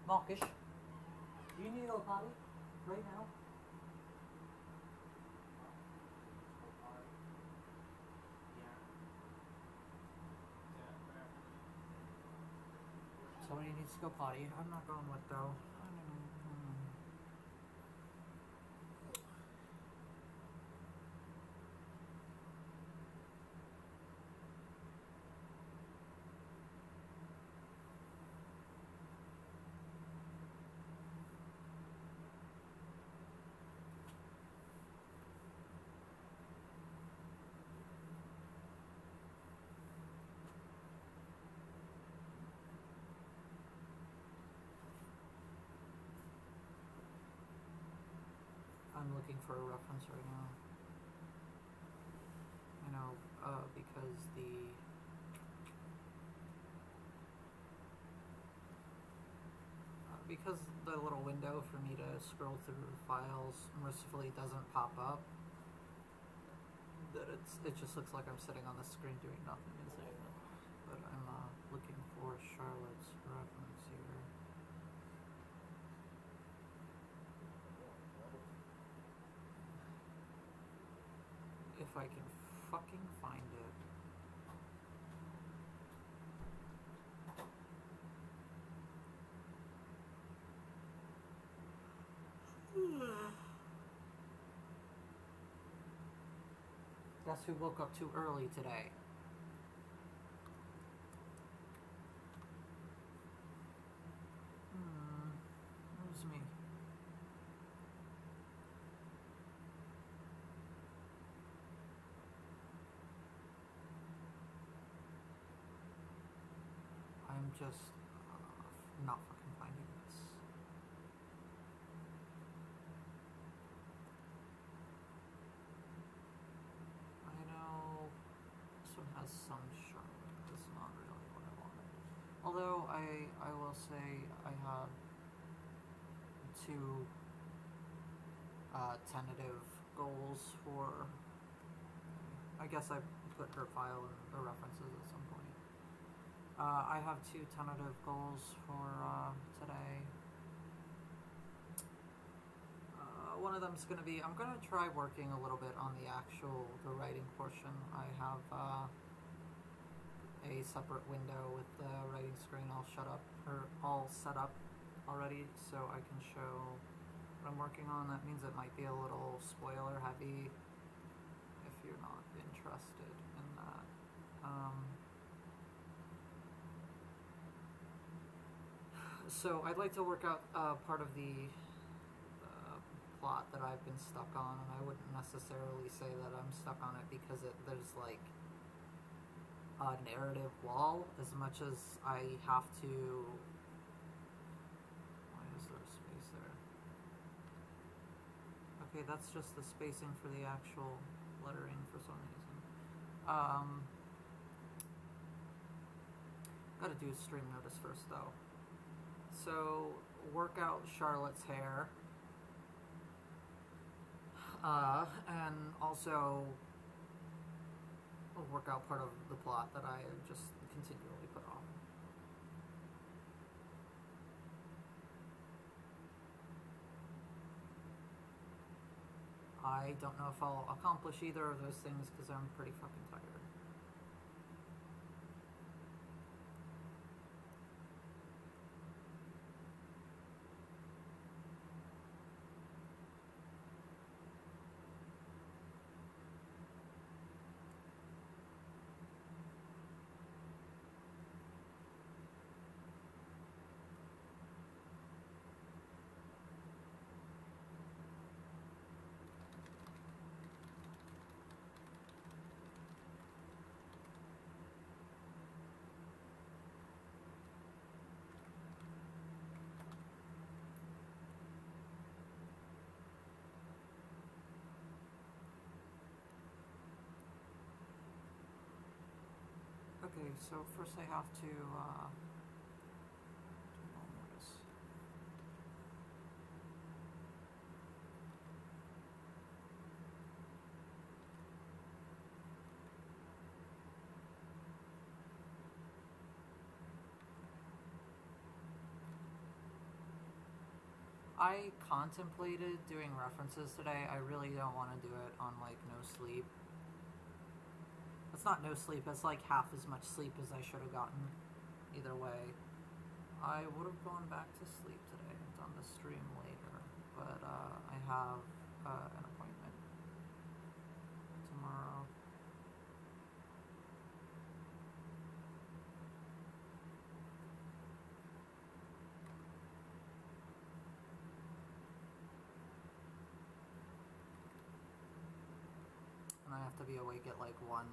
Marcus, do you need to go potty right now? Somebody needs to go potty. I'm not going with though. I don't know. I'm looking for a reference right now. You know, because the little window for me to scroll through files mercifully doesn't pop up, that it just looks like I'm sitting on the screen doing nothing insane. But I'm looking for Charlotte's reference here. If I can fucking find it. Guess who woke up too early today? It was me. I'm just not fucking finding this. I know this one has some charm, but it's not really what I wanted. Although I will say I have two tentative goals for. I guess I put her file in the references at some point. I have two tentative goals for today. One of them is going to be, I'm going to try working a little bit on the writing portion. I have a separate window with the writing screen all set up already, so I can show what I'm working on. That means it might be a little spoiler heavy if you're not interested in that. So I'd like to work out part of the plot that I've been stuck on, and I wouldn't necessarily say that I'm stuck on it because there's like a narrative wall as much as I have to. Why is there a space there? Okay, that's just the spacing for the actual lettering for some reason. Gotta do a stream notice first though. So work out Charlotte's hair. And also work out part of the plot that I just continually put off. I don't know if I'll accomplish either of those things because I'm pretty fucking tired. Okay, so first I have to do notice. I contemplated doing references today. I really don't want to do it on like no sleep. It's not no sleep, it's like half as much sleep as I should have gotten. Either way, I would have gone back to sleep today and done the stream later, but I have an appointment tomorrow. And I have to be awake at like 1.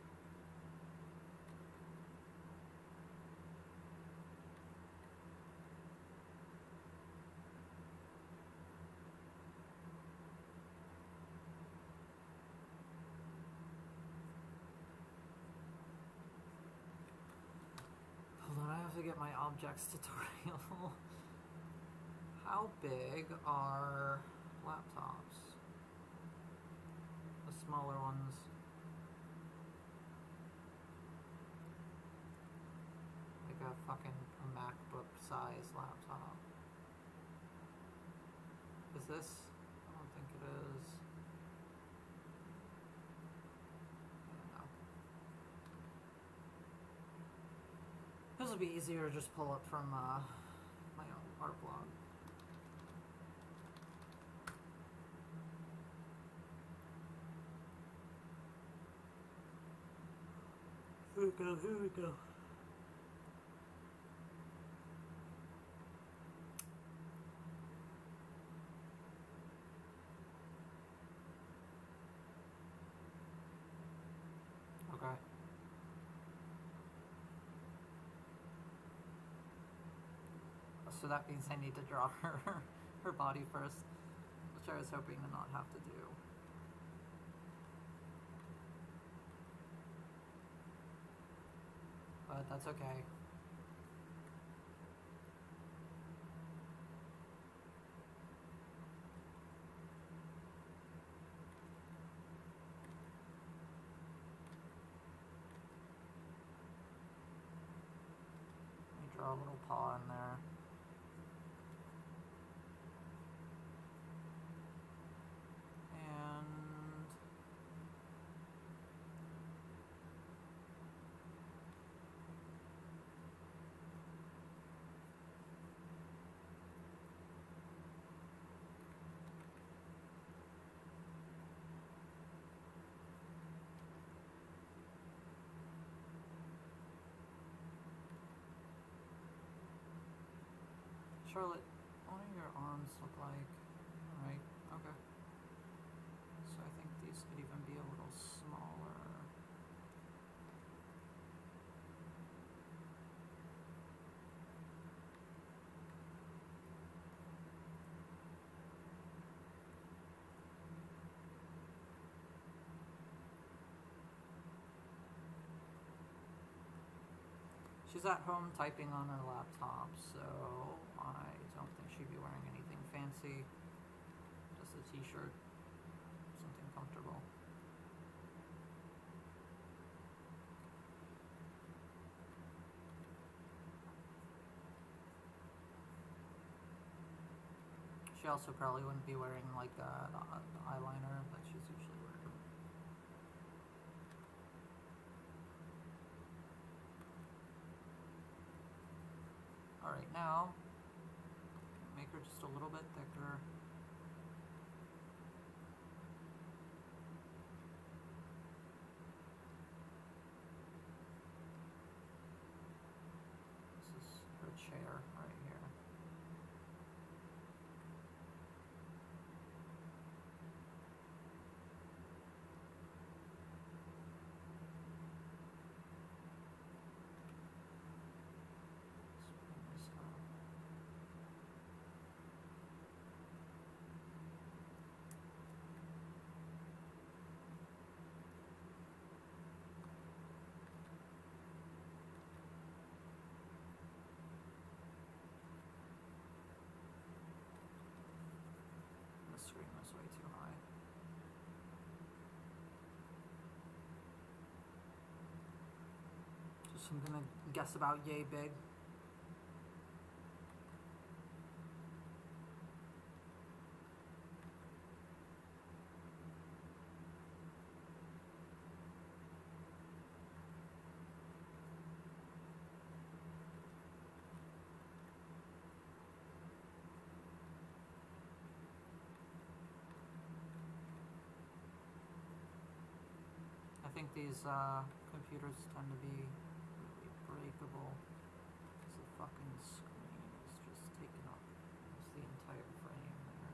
Hold on, I have to get my objects tutorial. How big are laptops? The smaller ones. Like a fucking MacBook size laptop. Is this? I don't think it is. No. This would be easier to just pull up from my own art blog. Here we go, here we go. Okay. So that means I need to draw her body first, which I was hoping to not have to do. But that's okay. Let me draw a little paw in there. And Charlotte, what do your arms look like? Alright, okay. So I think these could even be a little smaller. She's at home typing on her laptop, so I don't think she'd be wearing anything fancy. Just a t-shirt, something comfortable. She also probably wouldn't be wearing like the eyeliner that she's usually wearing. Alright, now make her just a little bit thicker. This is her chair right here. The screen was way too high. Just I'm gonna guess about yay big. think these computers tend to be really breakable. The fucking screen is just taking up almost the entire frame there.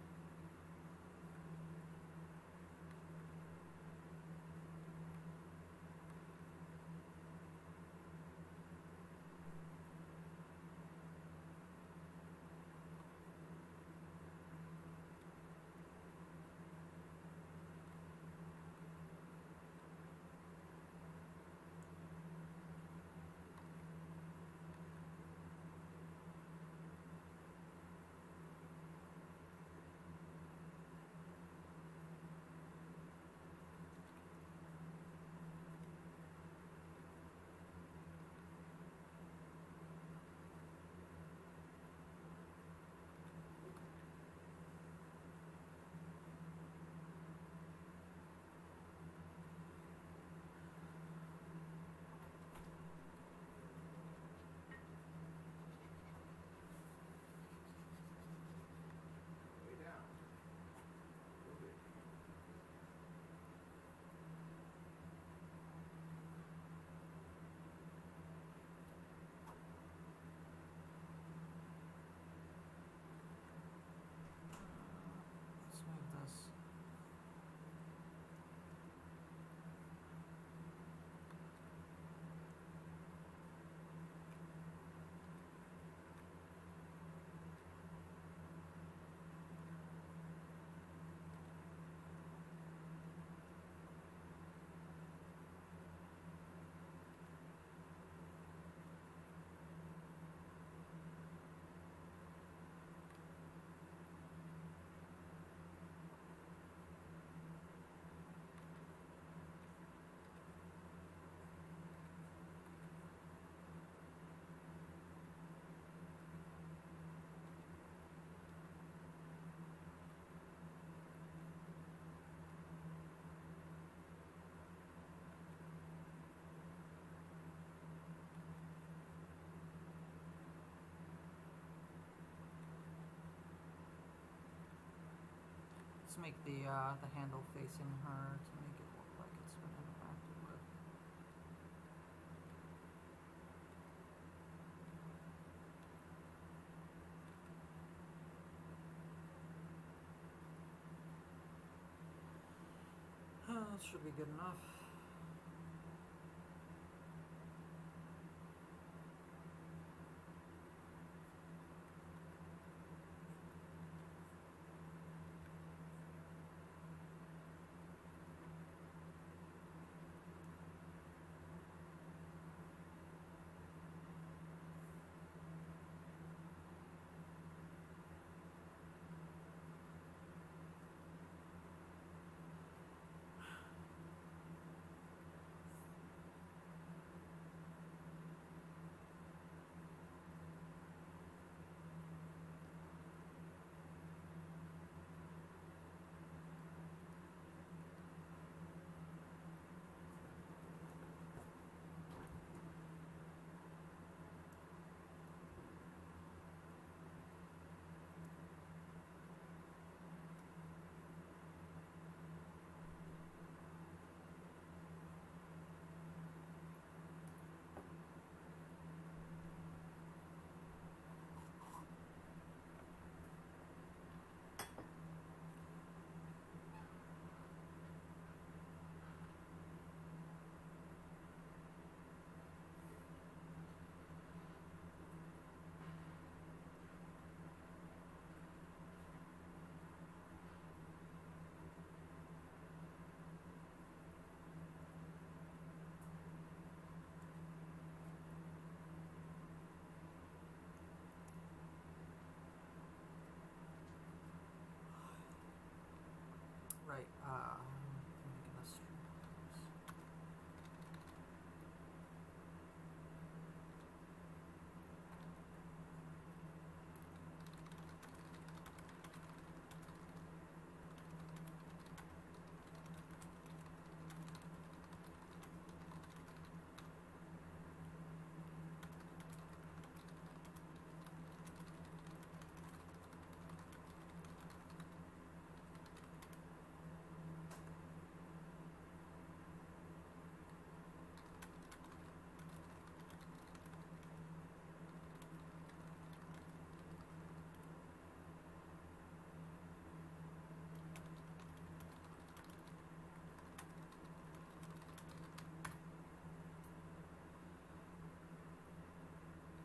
Way down. Moving. Let's move this. Let's make the handle facing her to make it look like it's been interacted with. That should be good enough.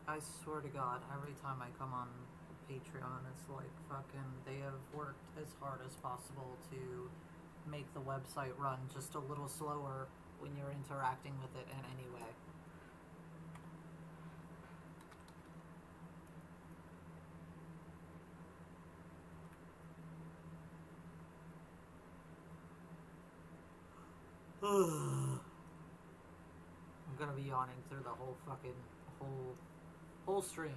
I swear to God, every time I come on Patreon, it's like fucking, they have worked as hard as possible to make the website run just a little slower when you're interacting with it in any way. I'm gonna be yawning through the whole fucking whole stream.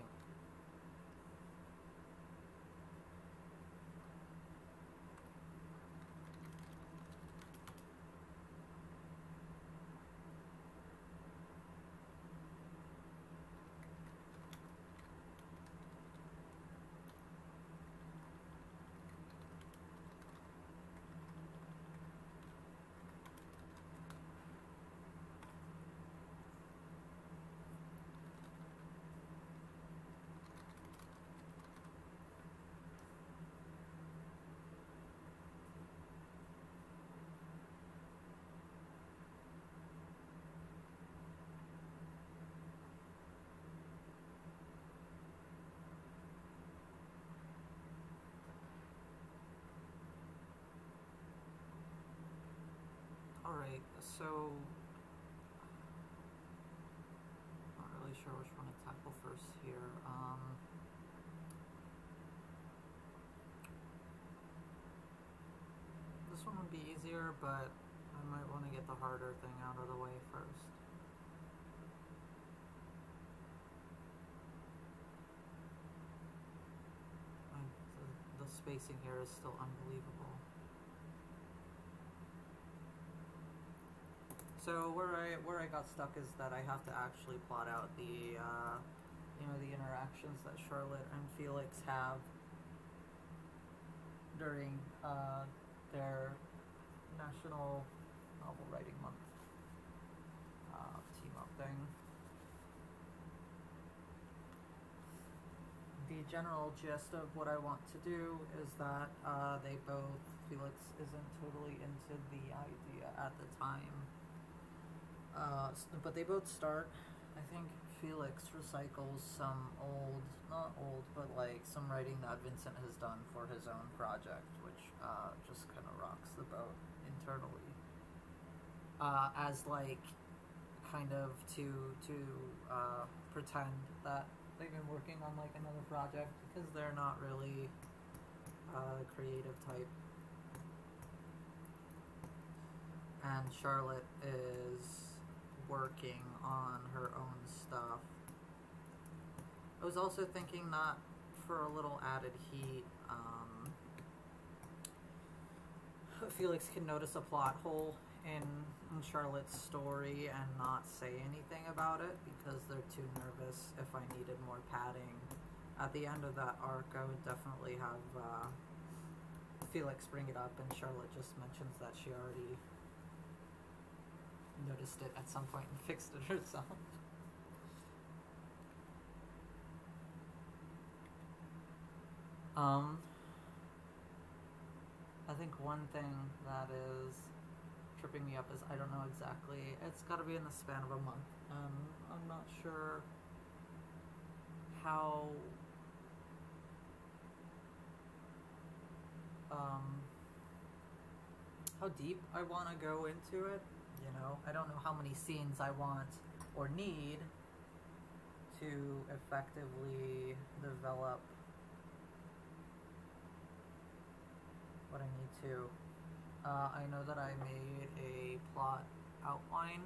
Alright, so not really sure which one to tackle first here. This one would be easier, but I might want to get the harder thing out of the way first. The spacing here is still unbelievable. So where I got stuck is that I have to actually plot out the the interactions that Charlotte and Felix have during their National Novel Writing Month team up thing. The general gist of what I want to do is that Felix isn't totally into the idea at the time. But they both start. I think Felix recycles some not old, but like some writing that Vincent has done for his own project, which just kind of rocks the boat internally. As like kind of to pretend that they've been working on like another project, because they're not really a creative type. And Charlotte is working on her own stuff. I was also thinking that for a little added heat, Felix can notice a plot hole in Charlotte's story and not say anything about it because they're too nervous. If I needed more padding at the end of that arc, I would definitely have Felix bring it up, and Charlotte just mentions that she already noticed it at some point and fixed it herself. I think one thing that is tripping me up is I don't know exactly. It's got to be in the span of a month. I'm not sure how deep I want to go into it. You know, I don't know how many scenes I want or need to effectively develop what I need to. I know that I made a plot outline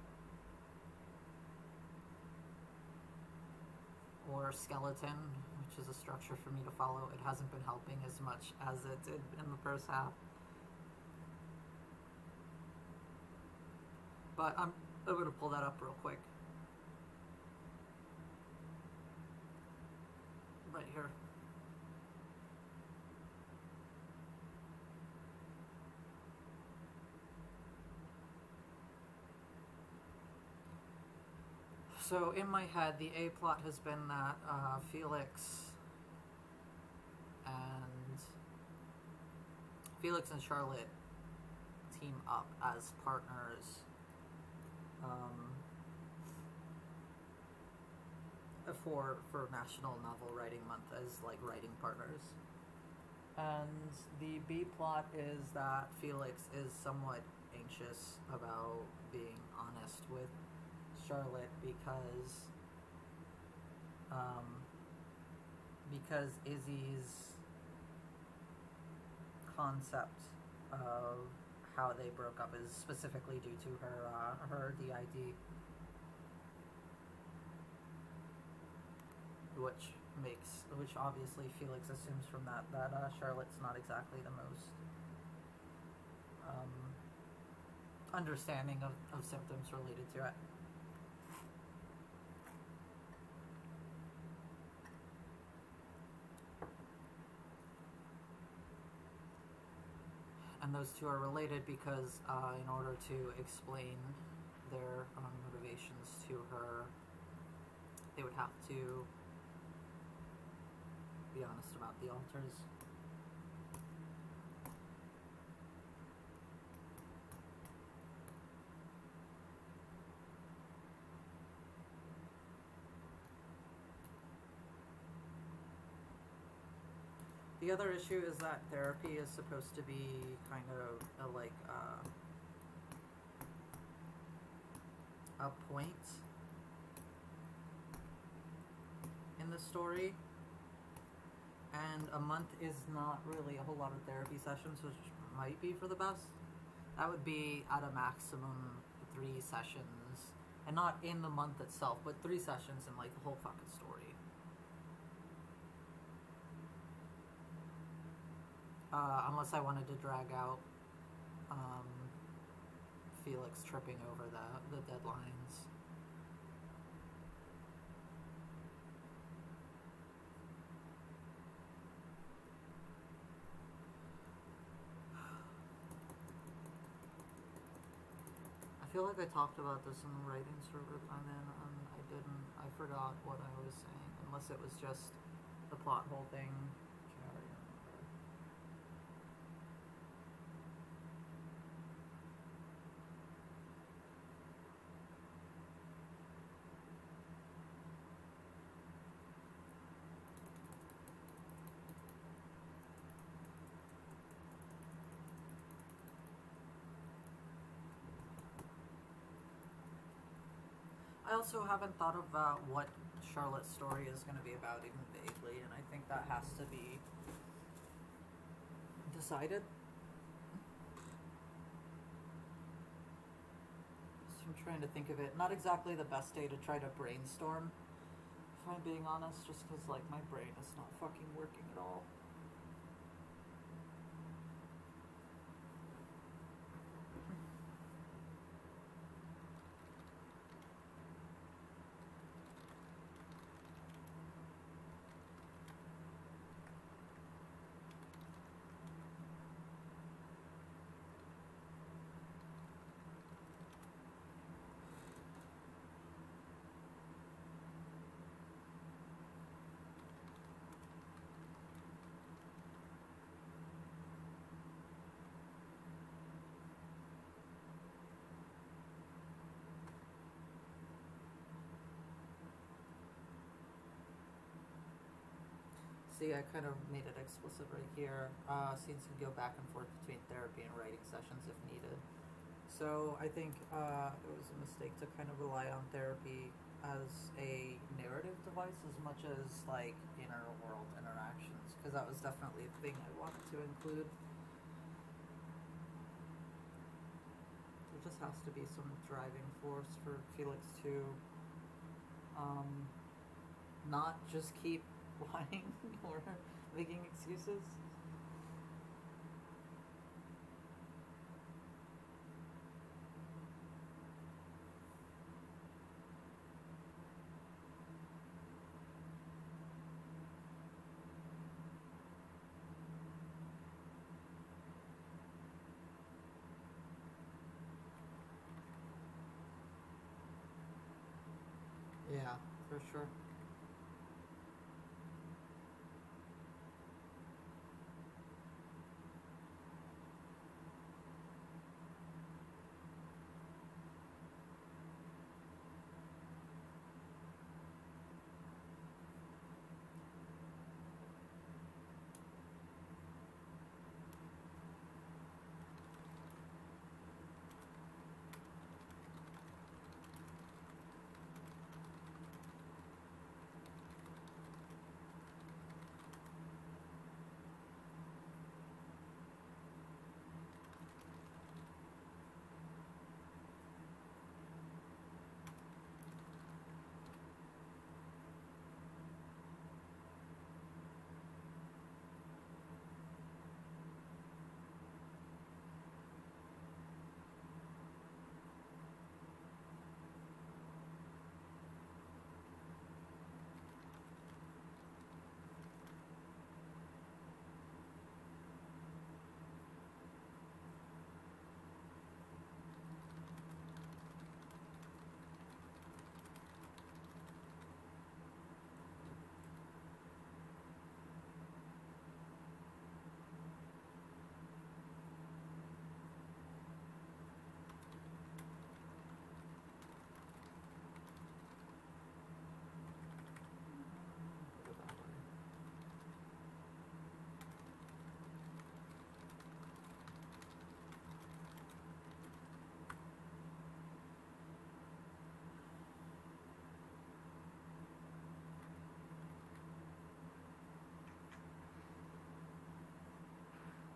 or skeleton, which is a structure for me to follow. It hasn't been helping as much as it did in the first half. But I'm going to pull that up real quick. Right here. So in my head, the A plot has been that Felix and Charlotte team up as partners for National Novel Writing Month as like writing partners. And the B plot is that Felix is somewhat anxious about being honest with Charlotte because Izzy's concept of how they broke up is specifically due to her DID, which obviously Felix assumes from that Charlotte's not exactly the most understanding of symptoms related to it. And those two are related because in order to explain their motivations to her, they would have to be honest about the alters. The other issue is that therapy is supposed to be kind of a point in the story, and a month is not really a whole lot of therapy sessions, which might be for the best. That would be at a maximum 3 sessions, and not in the month itself, but 3 sessions in like the whole fucking story. Unless I wanted to drag out Felix tripping over the deadlines. I feel like I talked about this in the writing server I'm in, and I didn't. I forgot what I was saying, unless it was just the plot hole thing. Can't already remember. I also haven't thought about what Charlotte's story is going to be about, even vaguely, and I think that has to be decided. So I'm trying to think of it. Not exactly the best day to try to brainstorm, if I'm being honest, just because like my brain is not fucking working at all. See, I kind of made it explicit right here. Students can go back and forth between therapy and writing sessions if needed. So I think it was a mistake to kind of rely on therapy as a narrative device as much as like inner world interactions, because that was definitely a thing I wanted to include. There just has to be some driving force for Felix to not just keep lying or making excuses. Yeah, for sure.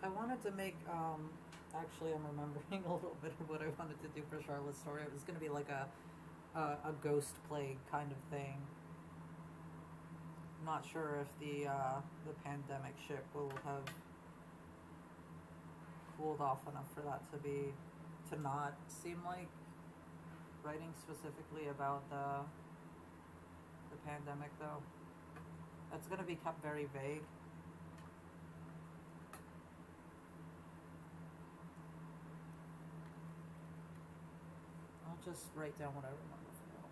I wanted to make, actually, I'm remembering a little bit of what I wanted to do for Charlotte's story. It was going to be like a ghost plague kind of thing. I'm not sure if the pandemic ship will have cooled off enough for that to not seem like writing specifically about the pandemic, though. That's going to be kept very vague. I'll just write down what I remember for now.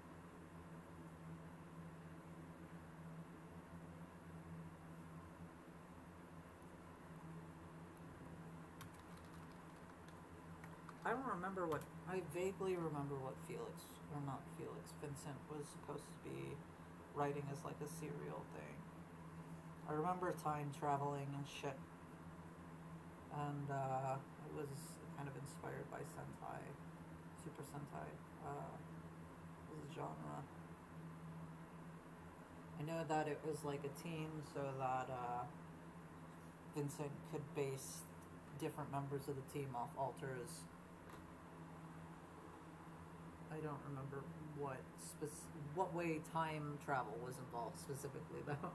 I vaguely remember what Vincent was supposed to be writing as like a serial thing. I remember time traveling and shit. And it was kind of inspired by Sentai, Super Sentai, as a genre. I know that it was like a team so that Vincent could base different members of the team off alters. I don't remember what way time travel was involved specifically, though.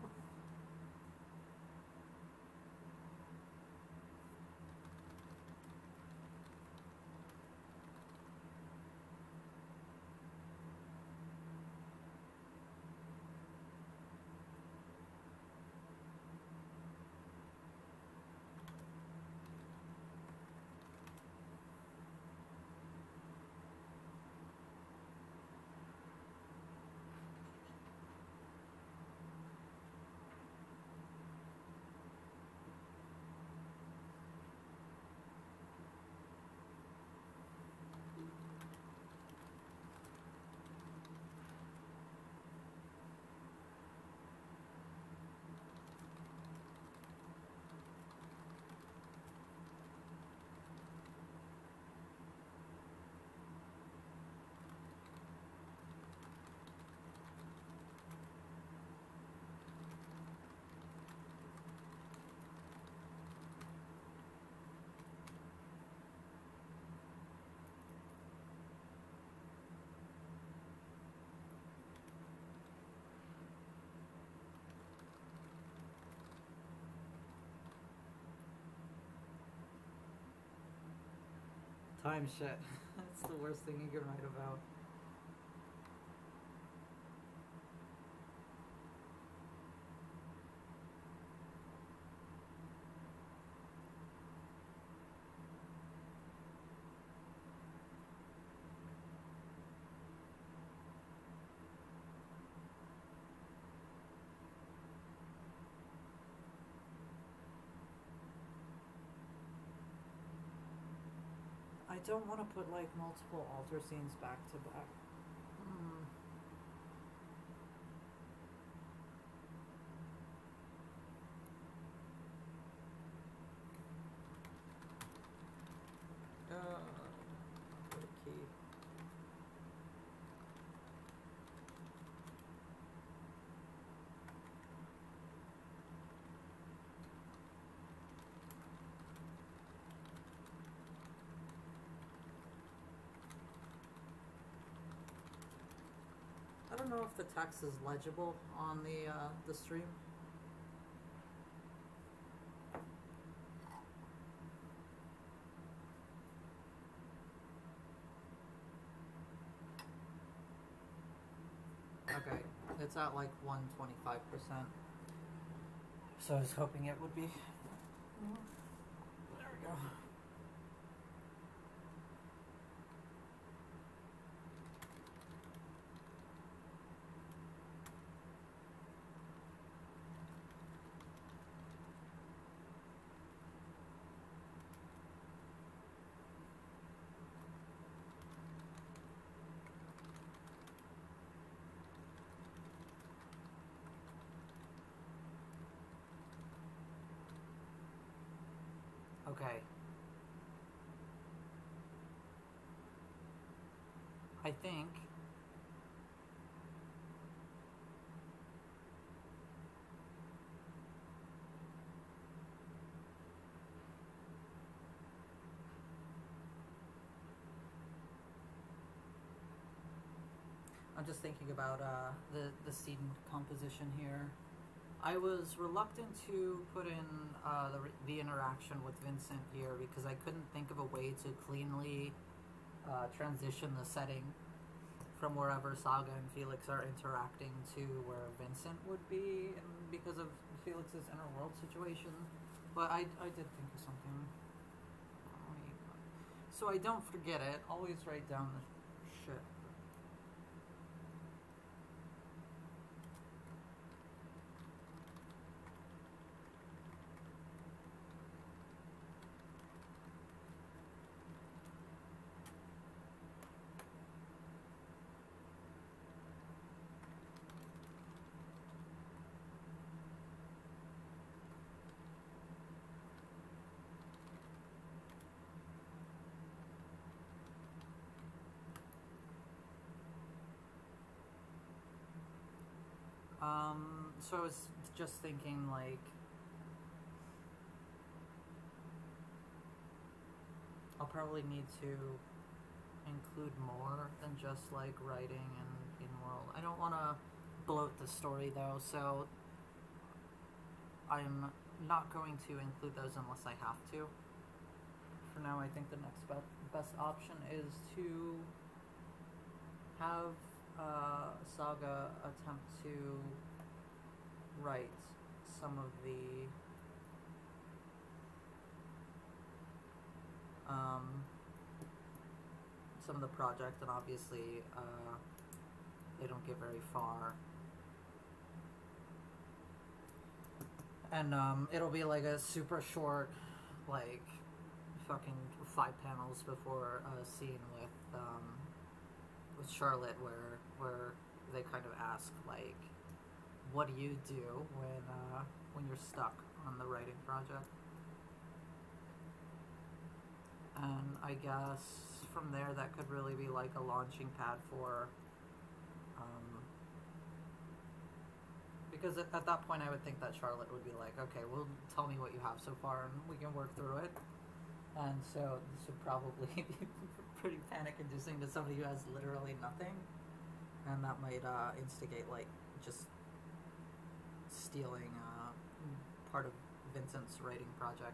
Time shit. That's the worst thing you can write about. I don't want to put like multiple alter scenes back to back. Put a key. I don't know if the text is legible on the stream. Okay, it's at like 125%. So I was hoping it would be. There we go. Okay. I think I'm just thinking about the scene composition here. I was reluctant to put in the interaction with Vincent here because I couldn't think of a way to cleanly transition the setting from wherever Saga and Felix are interacting to where Vincent would be, and because of Felix's inner world situation. But I did think of something. So I don't forget it. Always write down the shit. So I was just thinking, like, I'll probably need to include more than just, like, writing and in-world. I don't want to bloat the story, though, so I'm not going to include those unless I have to. For now, I think the next best option is to have Saga attempt to write some of the project, and obviously they don't get very far. And it'll be like a super short, like fucking 5 panels before a scene with Charlotte where they kind of ask, like, what do you do when you're stuck on the writing project? And I guess from there that could really be like a launching pad for because at that point I would think that Charlotte would be like, okay, well, tell me what you have so far and we can work through it. And so this would probably be pretty panic-inducing to somebody who has literally nothing, and that might instigate, like, just stealing part of Vincent's writing project.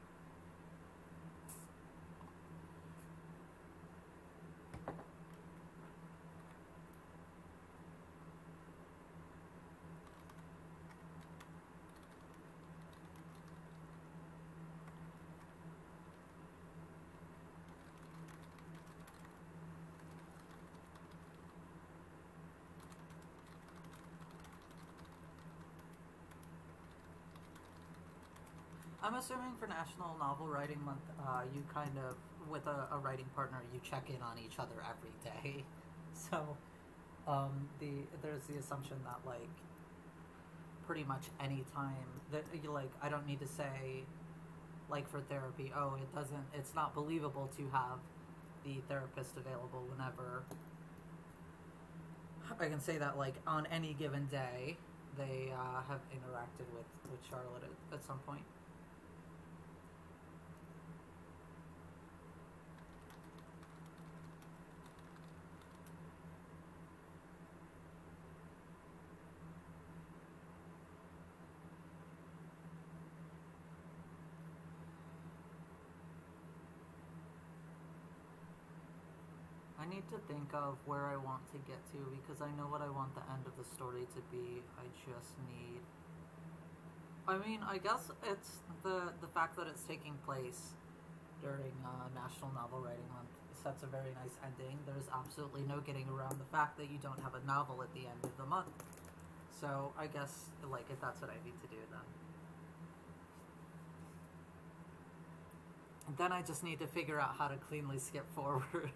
I'm assuming for National Novel Writing Month, you kind of, with a writing partner, you check in on each other every day. So, there's the assumption that, like, pretty much any time that you, like, I don't need to say, like, for therapy, oh, it's not believable to have the therapist available whenever. I can say that, like, on any given day, they have interacted with Charlotte at some point. I need to think of where I want to get to because I know what I want the end of the story to be. I just need... I mean, I guess it's the fact that it's taking place during National Novel Writing Month sets a very nice ending. There's absolutely no getting around the fact that you don't have a novel at the end of the month. So I guess, like, if that's what I need to do, then I just need to figure out how to cleanly skip forward.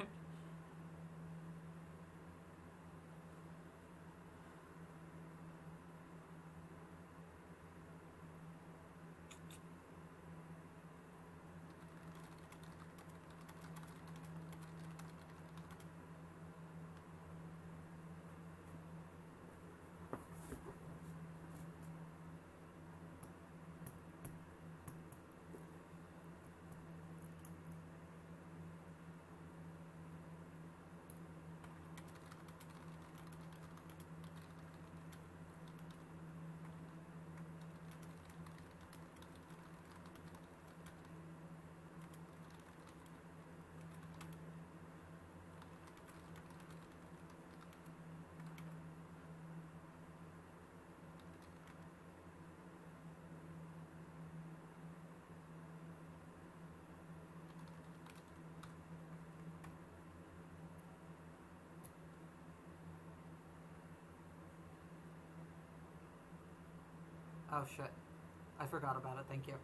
Oh shit. I forgot about it, thank you.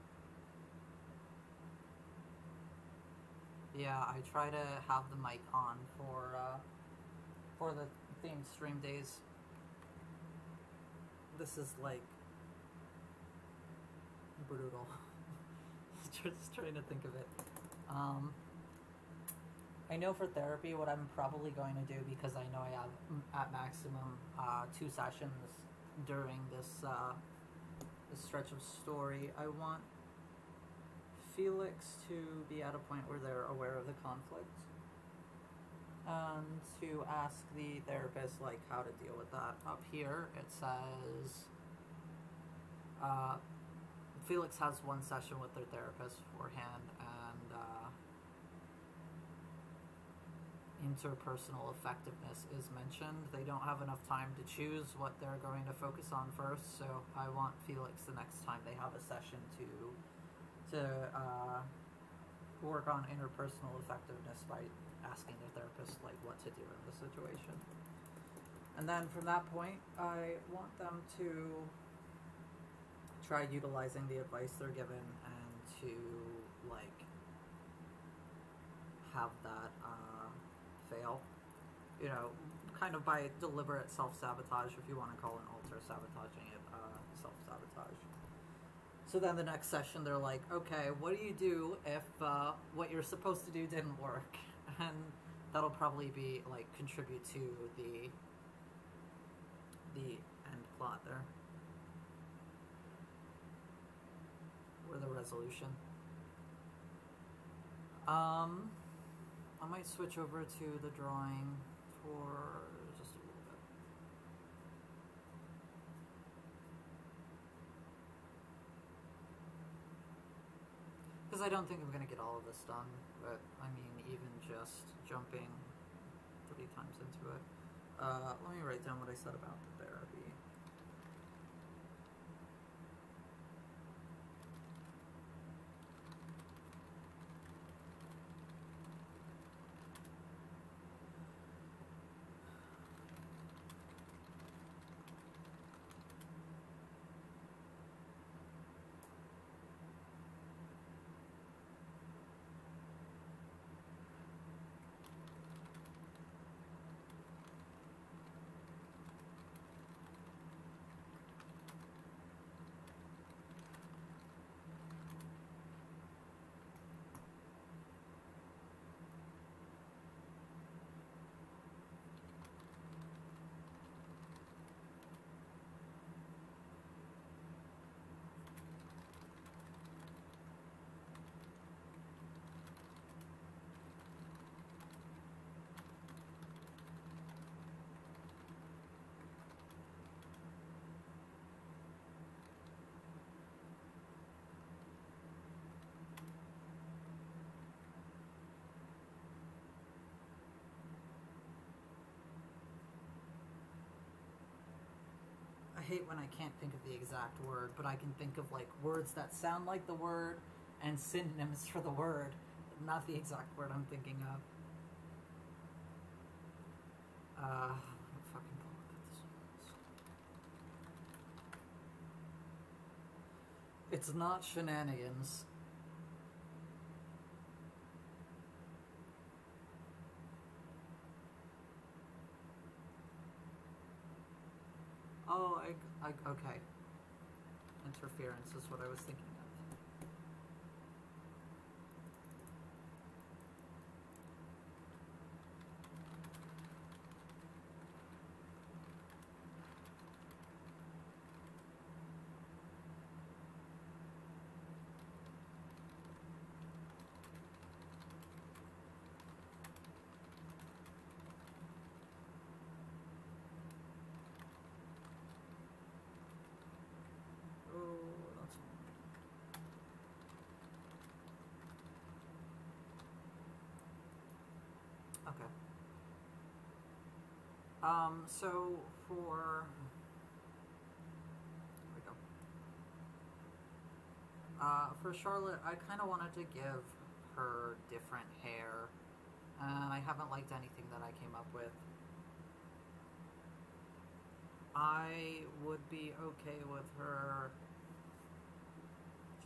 Yeah, I try to have the mic on for the themed stream days. This is like brutal. Just trying to think of it. I know for therapy what I'm probably going to do, because I know I have at maximum 2 sessions during this stretch of story. I want Felix to be at a point where they're aware of the conflict, and to ask the therapist like how to deal with that. Up here it says Felix has 1 session with their therapist beforehand, and interpersonal effectiveness is mentioned. They don't have enough time to choose what they're going to focus on first, so I want Felix, the next time they have a session, to work on interpersonal effectiveness by asking their therapist like what to do in this situation. And then from that point, I want them to try utilizing the advice they're given, and to like have that fail, you know, kind of by deliberate self-sabotage, if you want to call an alter sabotaging it self-sabotage. So then the next session they're like, okay, what do you do if what you're supposed to do didn't work? And that'll probably be like contribute to the end plot there, or the resolution. I might switch over to the drawing for just a little bit. Because I don't think I'm going to get all of this done, but I mean, even just jumping 3 times into it. Let me write down what I said about the therapy. I hate when I can't think of the exact word, but I can think of like words that sound like the word and synonyms for the word, not the exact word I'm thinking of. Fucking pull up this. It's not shenanigans. Oh, okay. Interference is what I was thinking of. Okay. So for here we go. For Charlotte, I kind of wanted to give her different hair, and I haven't liked anything that I came up with. I would be okay with her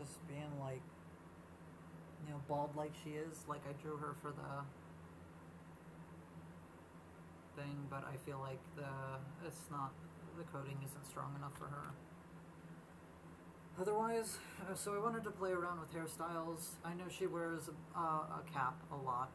just being like, bald like she is. Like I drew her for the thing, but I feel like the coating isn't strong enough for her. Otherwise, so I wanted to play around with hairstyles. I know she wears a cap a lot,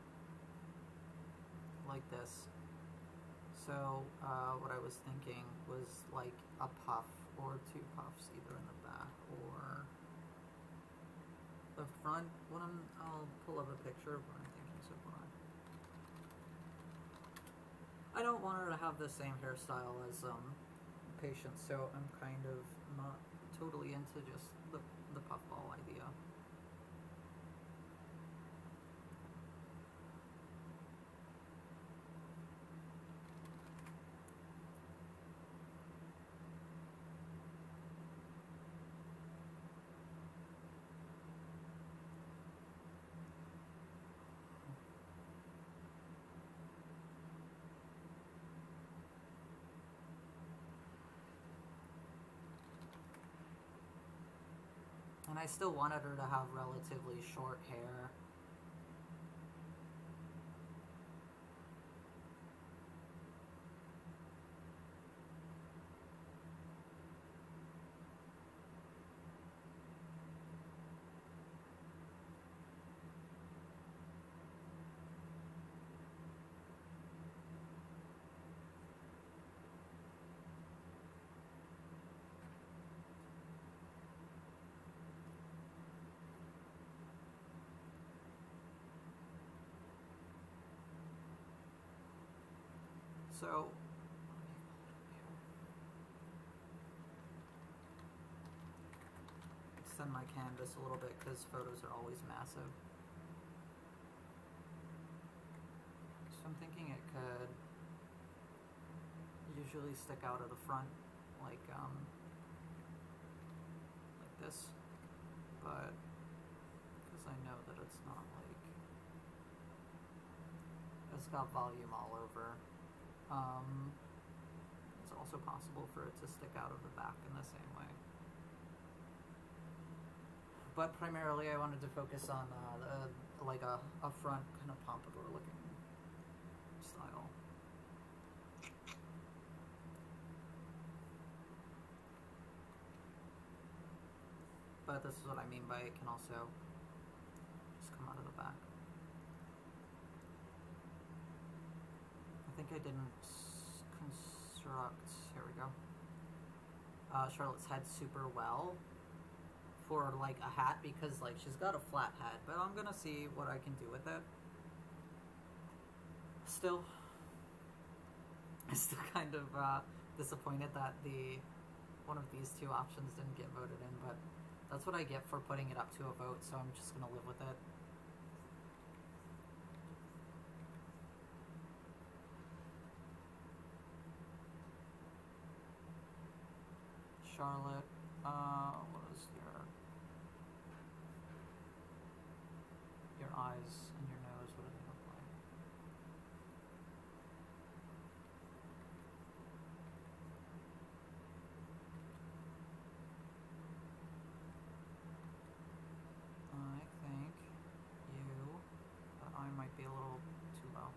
like this. So what I was thinking was like a puff or two puffs, either in the back or the front. I'll pull up a picture of what I'm thinking so far. I don't want her to have the same hairstyle as Patience, so I'm kind of not totally into just the puffball idea. And I still wanted her to have relatively short hair. So, extend my canvas a little bit because photos are always massive. So I'm thinking it could usually stick out of the front like this, but because I know that it's not like, it's got volume all over. It's also possible for it to stick out of the back in the same way. But primarily I wanted to focus on like a front kind of pompadour looking style. But this is what I mean by it can also just come out of the back. I think I didn't construct, here we go, Charlotte's head super well for like a hat, because like she's got a flat head, but I'm gonna see what I can do with it. Still kind of disappointed that one of these two options didn't get voted in, but that's what I get for putting it up to a vote, so I'm just gonna live with it. Charlotte, what is your eyes and your nose, what do they look like? I think that eye might be a little too low.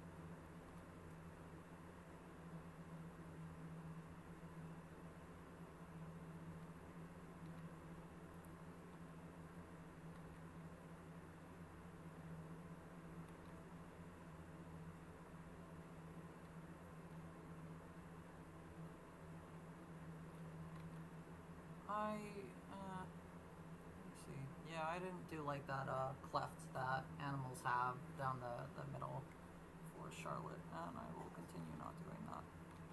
Let's see. Yeah, I didn't do like that cleft that animals have down the middle for Charlotte, and I will continue not doing that.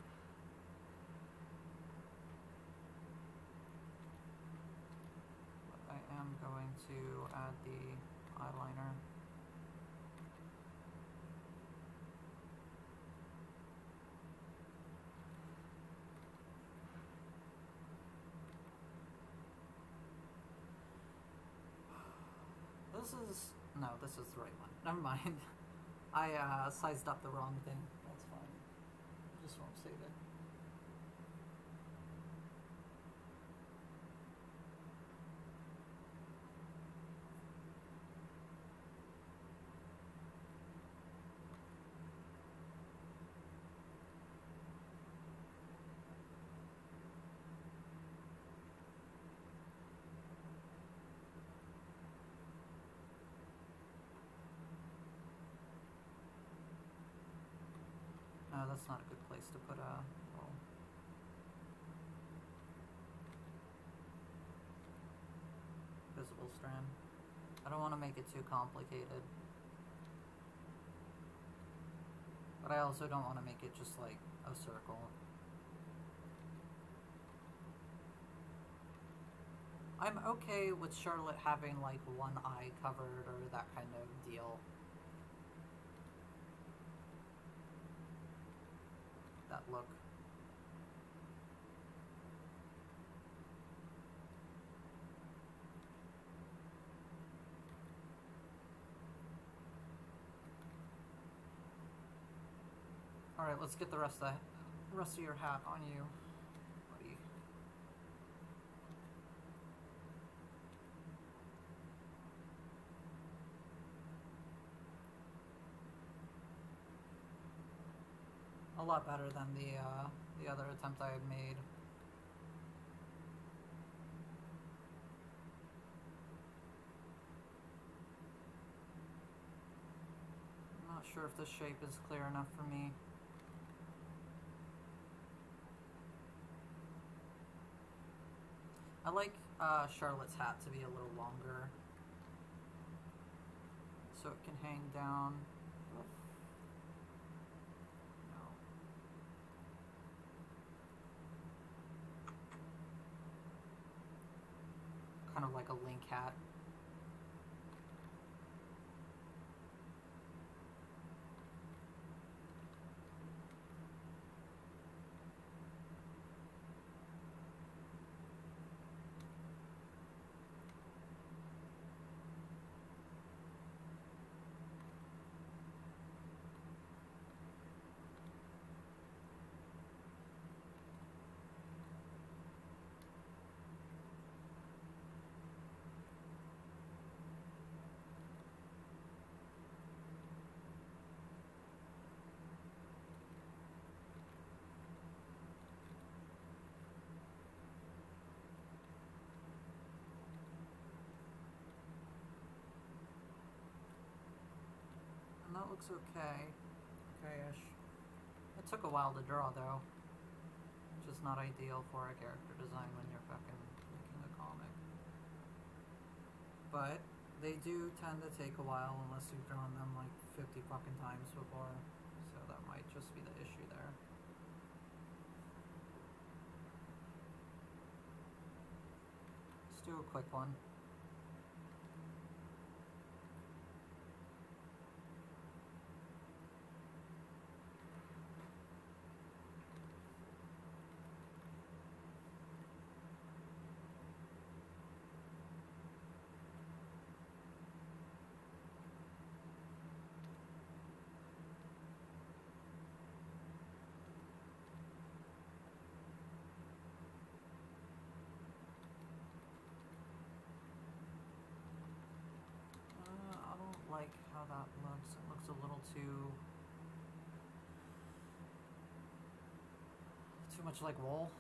But I am going to add the eyeliner. This is the right one. Never mind. I sized up the wrong thing. That's fine. I just won't save it. that's not a good place to put a little visible strand. I don't want to make it too complicated. But I also don't want to make it just like a circle. I'm okay with Charlotte having like one eye covered or that kind of deal. That look. Alright, let's get the rest of your hat on you, buddy. A lot better than the other attempt I had made. I'm not sure if this shape is clear enough for me. I like Charlotte's hat to be a little longer, so it can hang down. No. Kind of like a Link hat. And that looks okay. Okay-ish. It took a while to draw though, which is not ideal for a character design when you're fucking making a comic. But they do tend to take a while unless you've drawn them like 50 fucking times before, so that might just be the issue there. Let's do a quick one. I don't like how that looks. It looks a little too much like wool.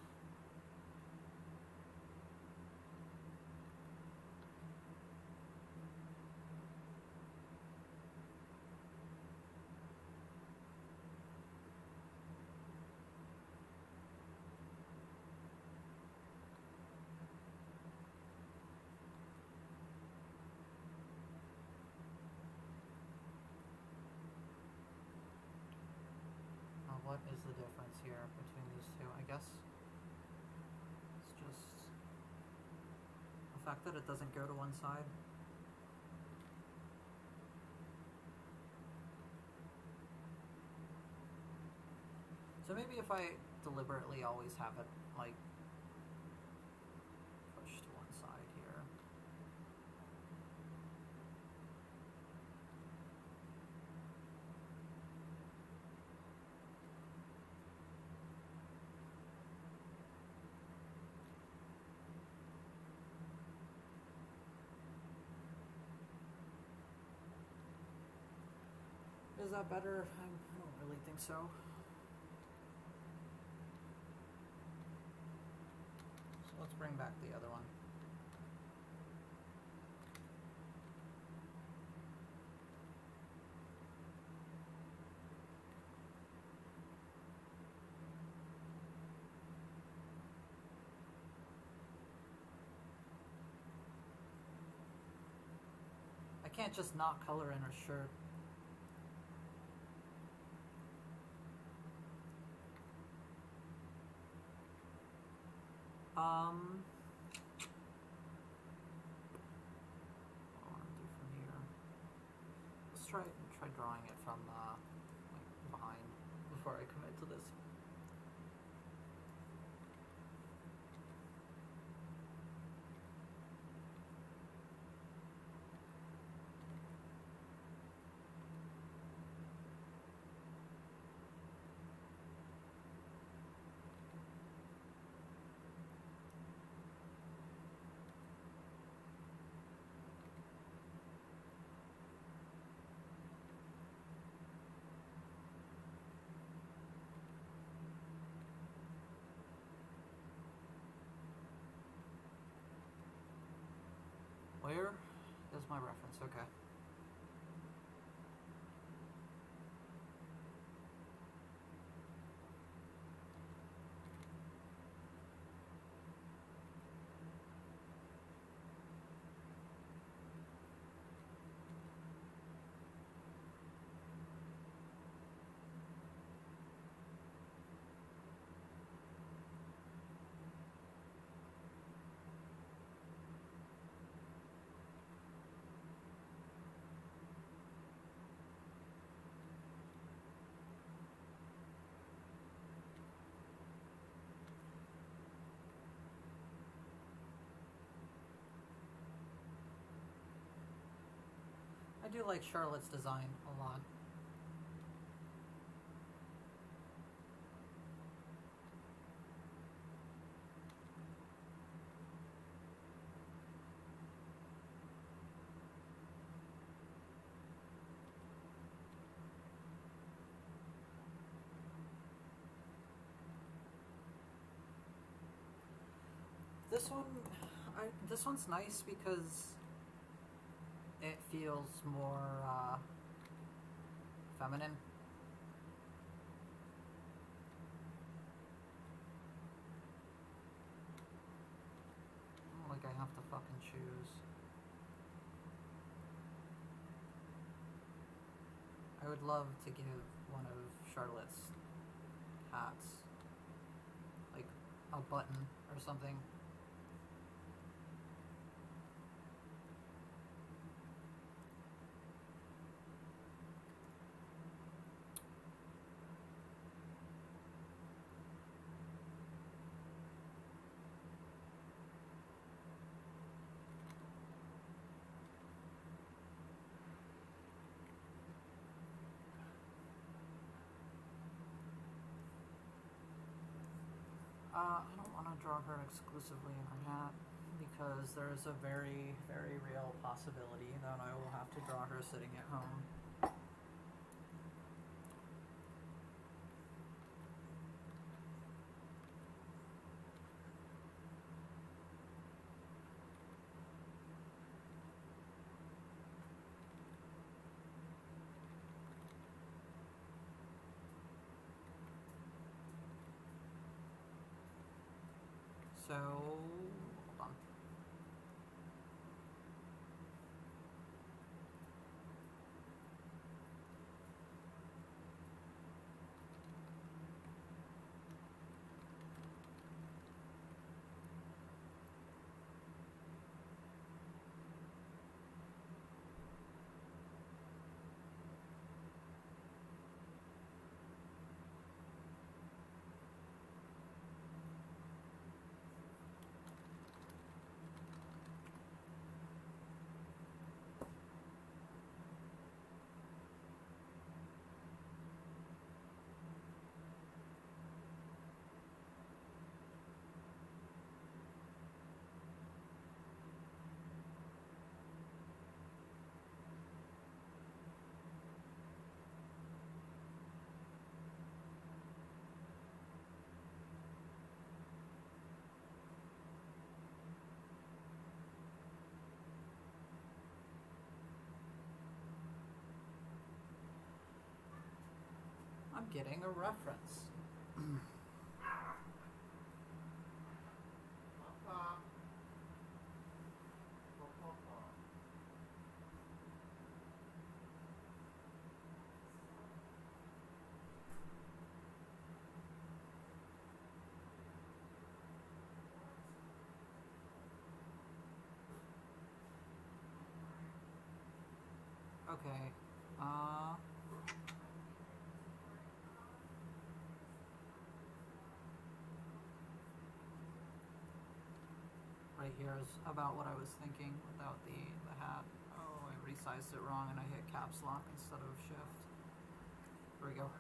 What is the difference here between these two? I guess it's just the fact that it doesn't go to one side. So maybe if I deliberately always have it like pushed to one side here. Is that better? I don't really think so. So let's bring back the other one. can't just not color in her shirt. What do I want to do from here? Let's try drawing it from like behind before I commit to this. Where is my reference? Okay. I do like Charlotte's design a lot. This one's nice because it feels more feminine. Like I have to fucking choose. I would love to give one of Charlotte's hats like a button or something. I don't want to draw her exclusively in her hat because there is a very, very real possibility that I will have to draw her sitting at home. So, hold on. I'm getting a reference. Okay. Right here is about what I was thinking without the hat. Oh, I resized it wrong and I hit caps lock instead of shift. Here we go.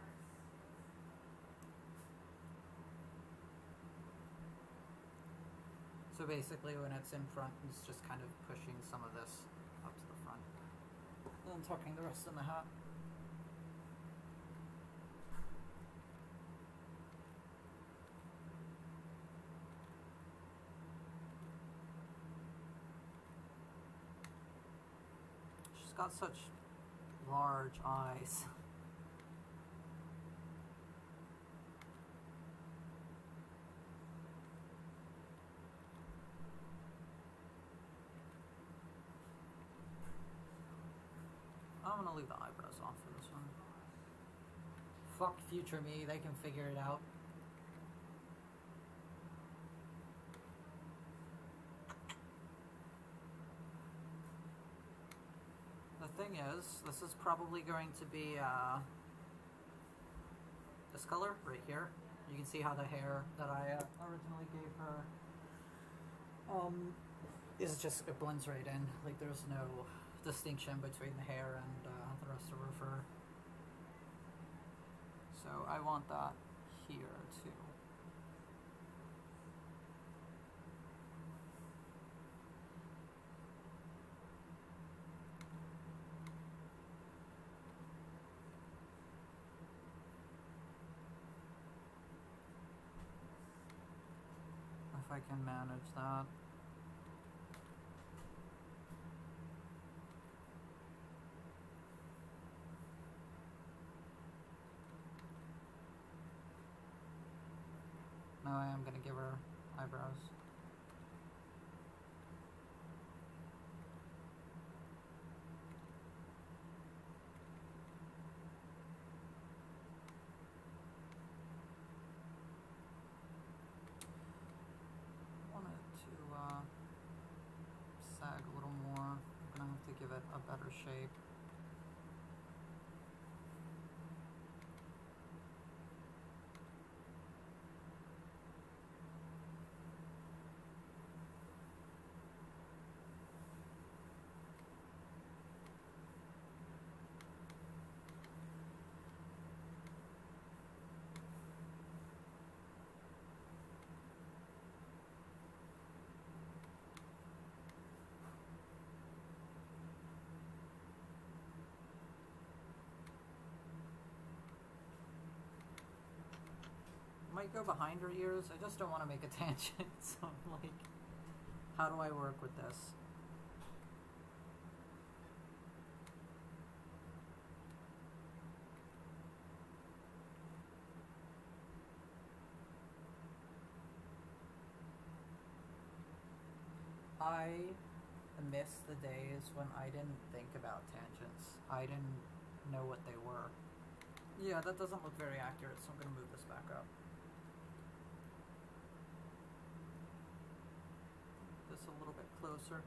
So basically when it's in front, it's just kind of pushing some of this up to the front. And then tucking the rest in the hat. She's got such large eyes. I'm gonna leave the eyebrows off for this one. Fuck future me, they can figure it out. The thing is, this is probably going to be this color right here. You can see how the hair that I originally gave her is just, it blends right in. Like there's no distinction between the hair and the rest of her fur. So I want that here too. If I can manage that. No, I am gonna give her eyebrows. Wanted to sag a little more. I'm gonna have to give it a better shape. Might go behind her ears. I just don't want to make a tangent. So I'm like, how do I work with this? I miss the days when I didn't think about tangents. I didn't know what they were. Yeah, that doesn't look very accurate, so I'm going to move this back up. This a little bit closer.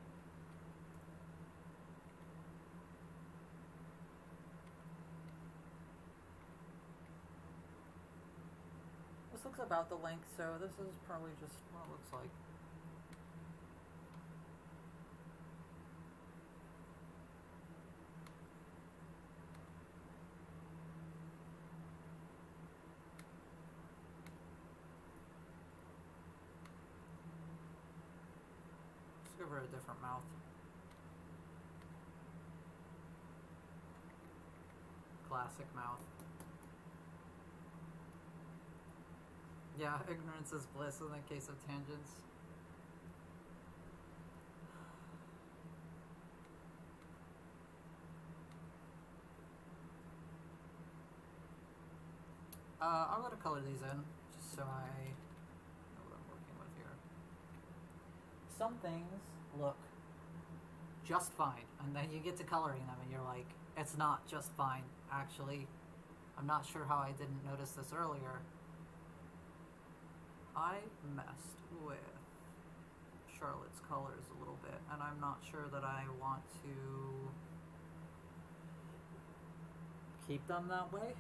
This looks about the length, so this is probably just what it looks like. Let's give her a different mouth. Classic mouth. Yeah, ignorance is bliss in the case of tangents. I'm going to color these in, just so I know what I'm working with here. Some things look just fine, and then you get to coloring them and you're like, it's not just fine, actually. I'm not sure how I didn't notice this earlier. I messed with Charlotte's colors a little bit, and I'm not sure that I want to keep them that way.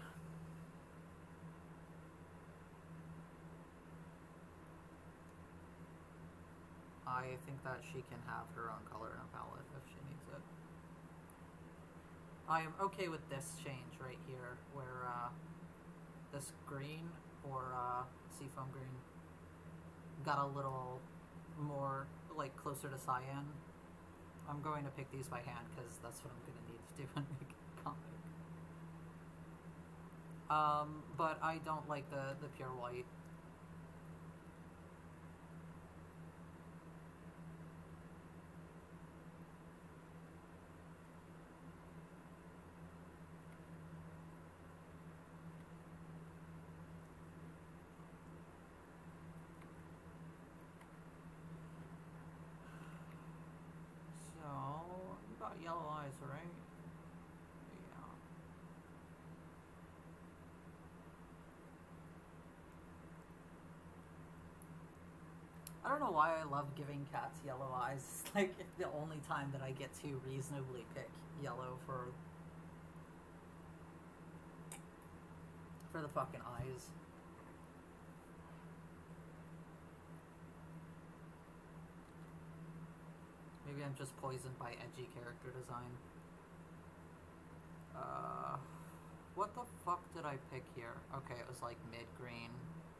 I think that she can have her own color in a palette if she needs it. I am okay with this change right here, where this green, or seafoam green, got a little more, like, closer to cyan. I'm going to pick these by hand because that's what I'm going to need to do and make a comic. But I don't like the pure white. Yellow eyes, right? Yeah. I don't know why I love giving cats yellow eyes. It's like the only time that I get to reasonably pick yellow for the fucking eyes. Maybe I'm just poisoned by edgy character design. What the fuck did I pick here? Okay, it was like mid-green.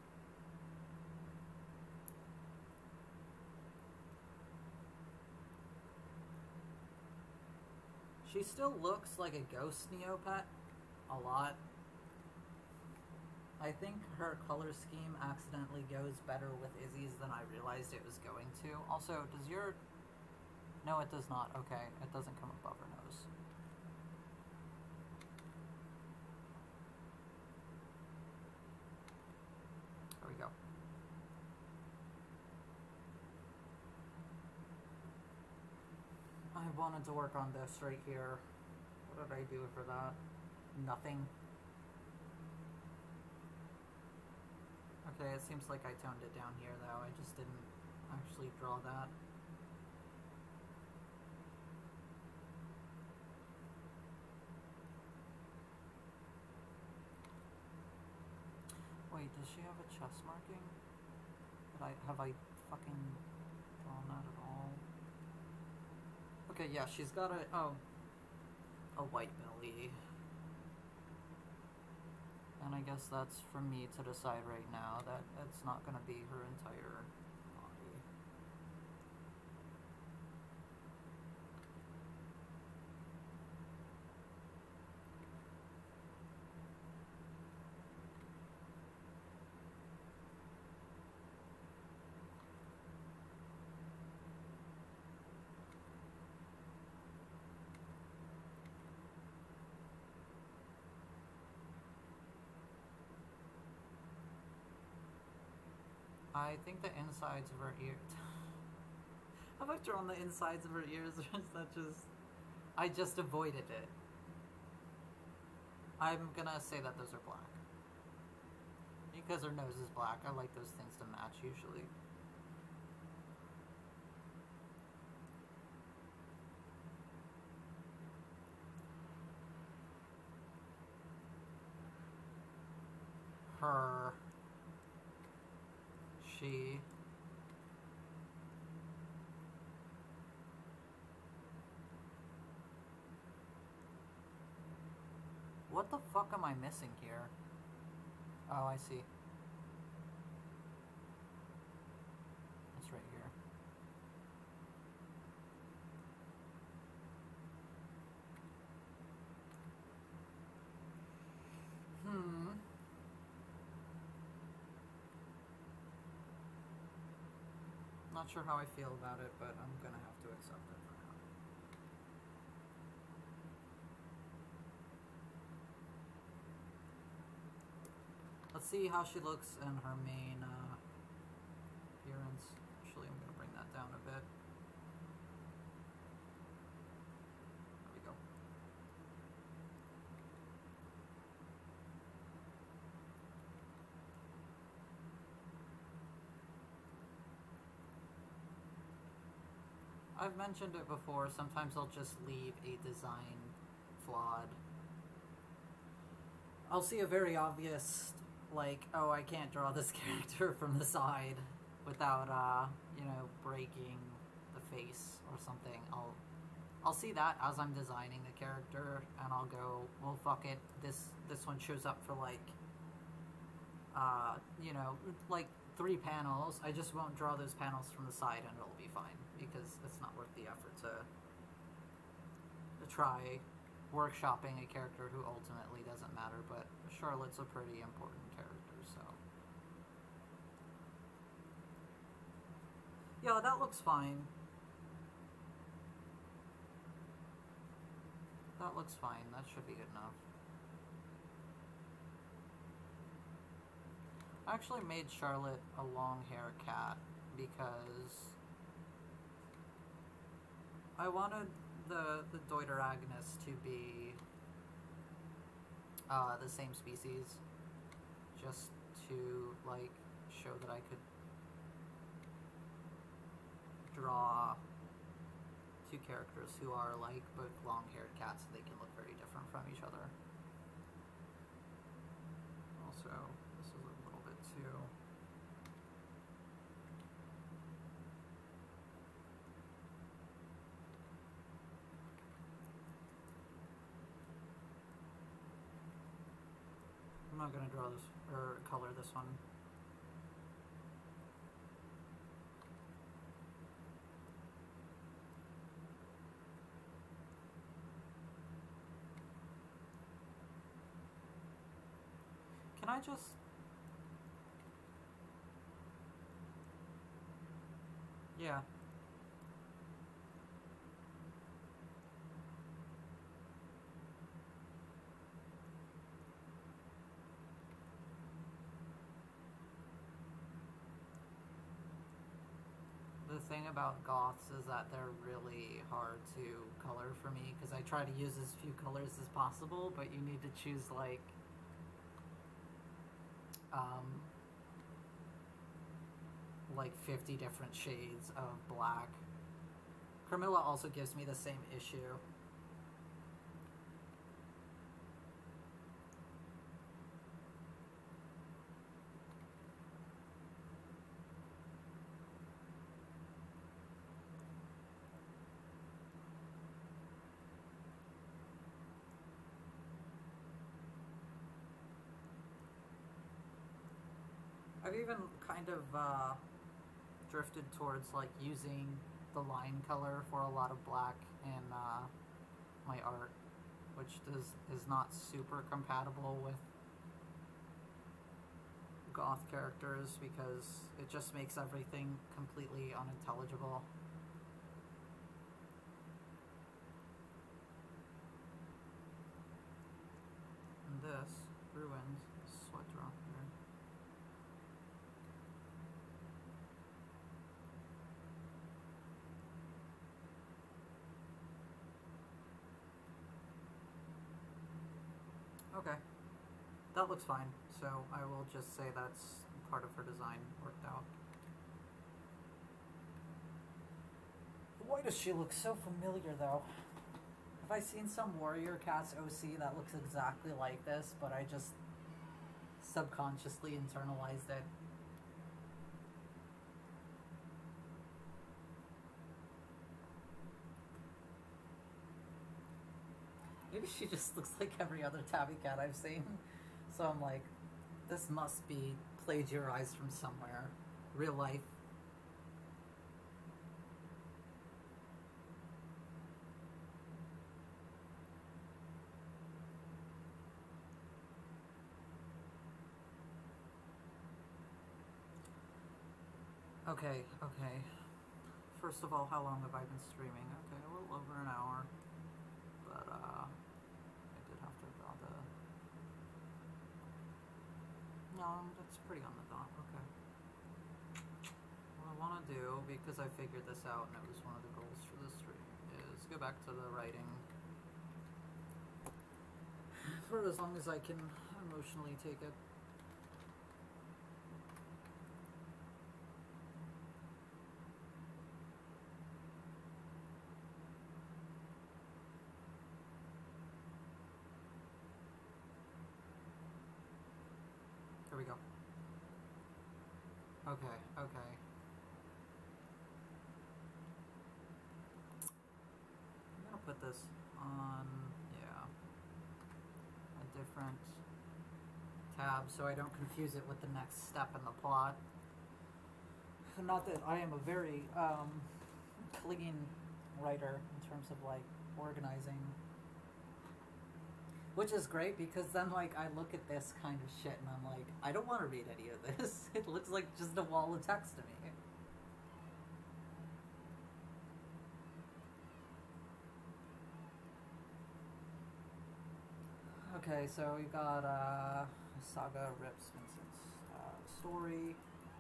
She still looks like a ghost Neopet a lot. I think her color scheme accidentally goes better with Izzy's than I realized it was going to. Also, does your... No, it does not. Okay, it doesn't come above her nose. There we go. I wanted to work on this right here. What did I do for that? Nothing. Okay, it seems like I toned it down here though. I just didn't actually draw that. Wait, does she have a chest marking? Have I fucking drawn that at all? Okay, yeah, she's got a white belly. And I guess that's for me to decide right now that it's not gonna be her entire body. I think the insides of her ears... Have I drawn the insides of her ears, or is that just... I just avoided it. I'm gonna say that those are black. Because her nose is black, I like those things to match usually. Her... She... What the fuck am I missing here? Oh, I see. It's right here. Not sure how I feel about it, but I'm gonna have to accept it for now. Let's see how she looks in her main appearance. Actually, I'm gonna bring that down a bit. There we go. I've mentioned it before, sometimes I'll just leave a design flawed I'll see a very obvious, like, oh, I can't draw this character from the side without, breaking the face or something. I'll see that as I'm designing the character, and I'll go, well, fuck it. This one shows up for like 3 panels. I just won't draw those panels from the side, and it'll be fine because it's not worth the effort to try workshopping a character who ultimately doesn't matter. But Charlotte's a pretty important character, so yeah, that looks fine. That looks fine. That should be good enough. I actually made Charlotte a long hair cat because I wanted the Deuteragonus to be the same species, just to like show that I could draw 2 characters who are like both long-haired cats, and they can look very different from each other. Also, this is a little bit too... I'm not gonna draw this or color this one. Can I just... Yeah. The thing about goths is that they're really hard to color for me, because I try to use as few colors as possible, but you need to choose like like 50 different shades of black. Carmilla also gives me the same issue. I've even kind of drifted towards like using the line color for a lot of black in my art, which is not super compatible with goth characters because it just makes everything completely unintelligible. And this ruins sweat drop here. Okay, that looks fine, so I will just say that's part of her design worked out. Why does she look so familiar, though? Have I seen some Warrior Cats OC that looks exactly like this, but I just subconsciously internalized it? Maybe she just looks like every other tabby cat I've seen. So I'm like, this must be plagiarized from somewhere. Real life. Okay. First of all, how long have I been streaming? Okay, a little over an hour. But, I did have to draw the... No, that's pretty on the dot, okay. What I want to do, because I figured this out and it was one of the goals for this stream, is go back to the writing for as long as I can emotionally take it. we go. Okay, okay. I'm gonna put this on, yeah, a different tab so I don't confuse it with the next step in the plot. Not that I am a very clean writer in terms of like organizing, which is great because then like I look at this kind of shit and I'm like, I don't want to read any of this. It looks like just a wall of text to me. Okay, so we got Saga rips Vincent's story.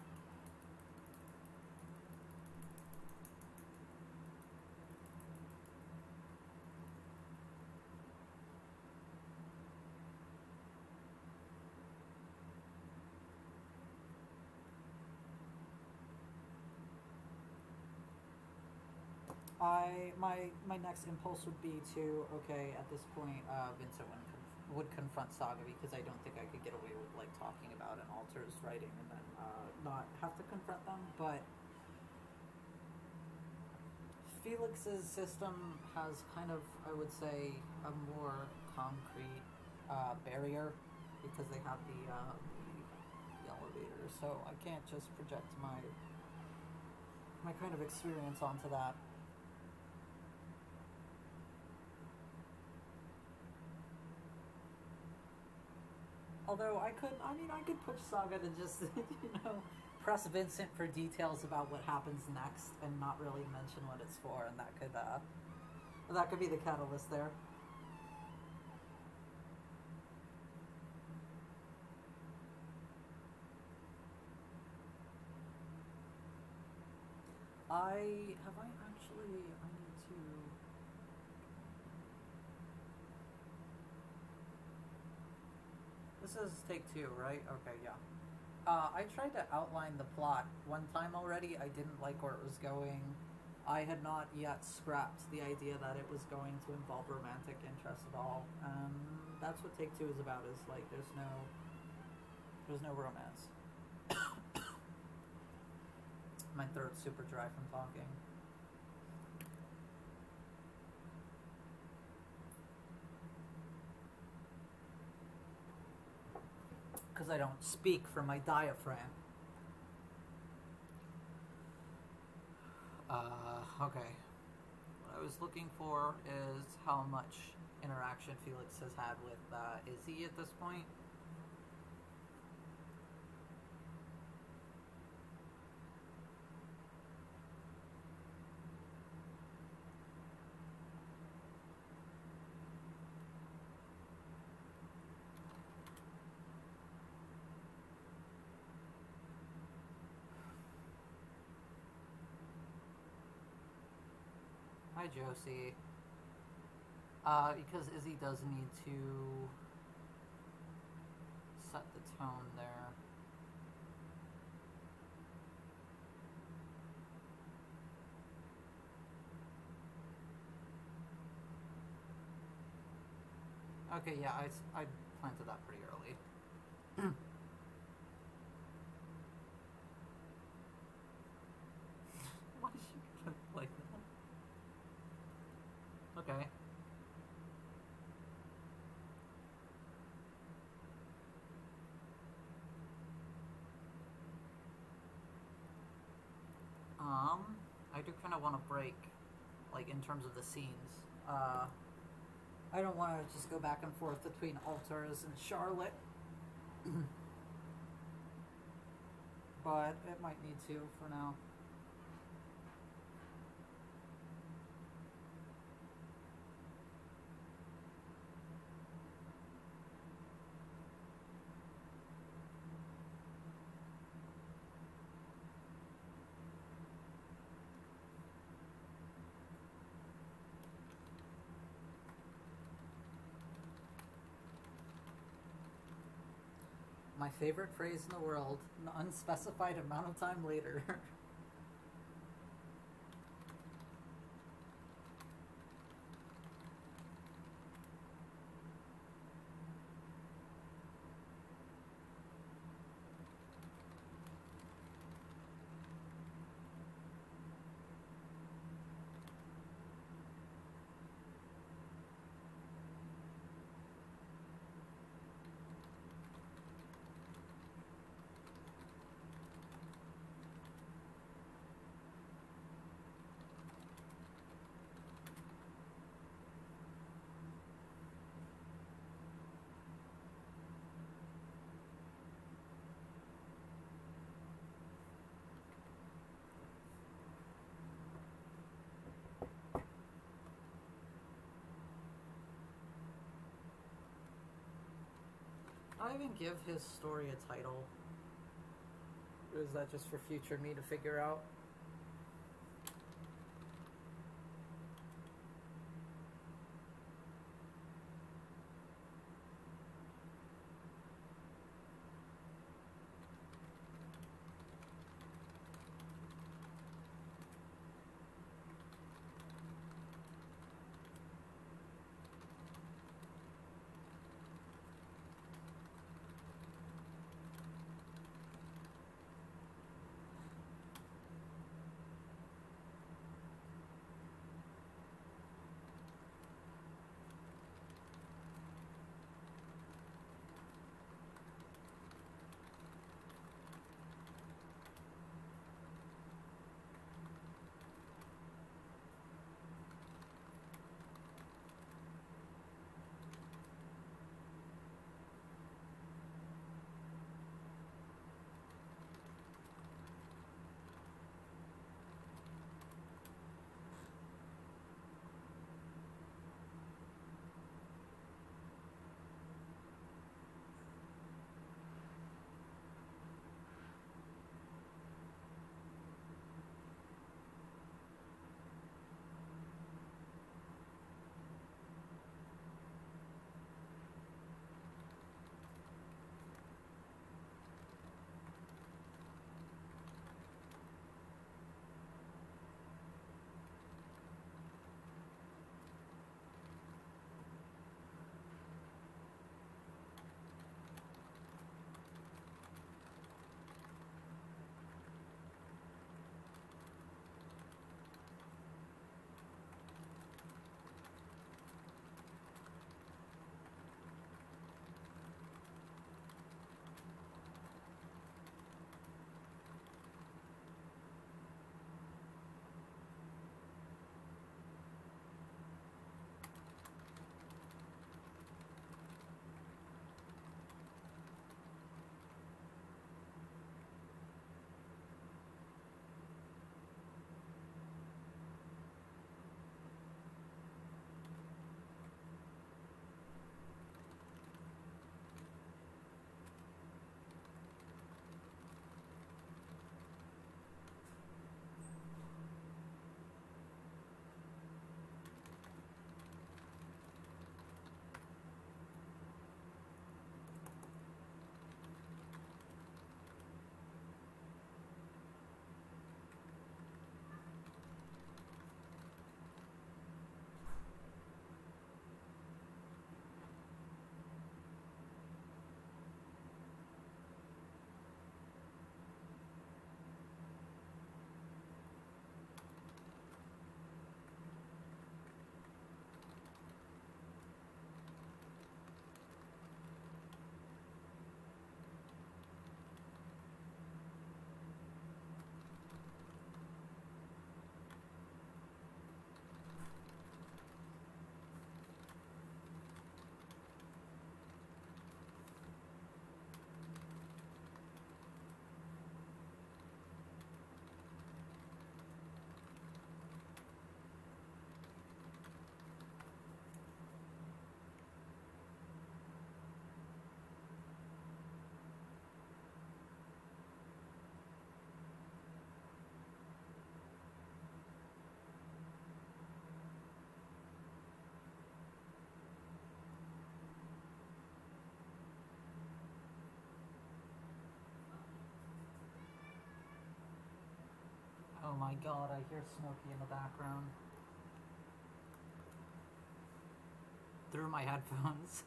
My next impulse would be to, okay, at this point, Vincent would confront Saga because I don't think I could get away with like talking about an Alter's writing and then not have to confront them. But Felix's system has kind of, I would say, a more concrete barrier because they have the elevator, so I can't just project my kind of experience onto that. Although I could push Saga to just, press Vincent for details about what happens next and not really mention what it's for, and that could be the catalyst there. I need to. This is take 2, right? Okay, yeah. I tried to outline the plot one time already. I didn't like where it was going. I had not yet scrapped the idea that it was going to involve romantic interest at all. That's what take 2 is about, is like there's no romance. My throat's super dry from talking. Because I don't speak from my diaphragm. Okay. What I was looking for is how much interaction Felix has had with Izzy at this point. Hi, Josie. Because Izzy does need to set the tone there. Okay, yeah, I planted that pretty early. Why is she like that? Okay. I do kind of want to break, like, in terms of the scenes. I don't want to just go back and forth between Alters and Charlotte. But it might need to for now. My favorite phrase in the world, an unspecified amount of time later. I even give his story a title? Or is that just for future me to figure out? Oh my god, I hear Smokey in the background. Through my headphones.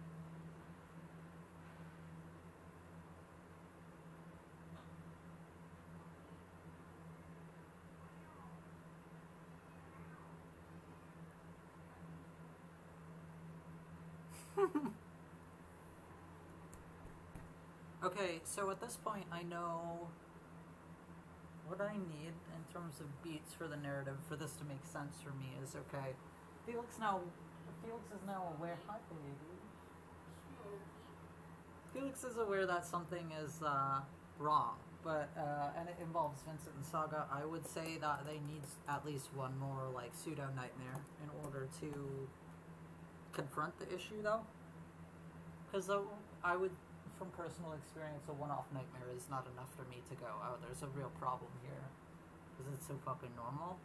Okay, so at this point I know what I need in terms of beats for the narrative for this to make sense for me is okay. Felix is now aware. Hi, baby. Felix is aware that something is wrong, but and it involves Vincent and Saga. I would say that they need at least one more like pseudo nightmare in order to confront the issue, though. Because I would from personal experience, a one-off nightmare is not enough for me to go, oh, there's a real problem here. Because it's so fucking normal.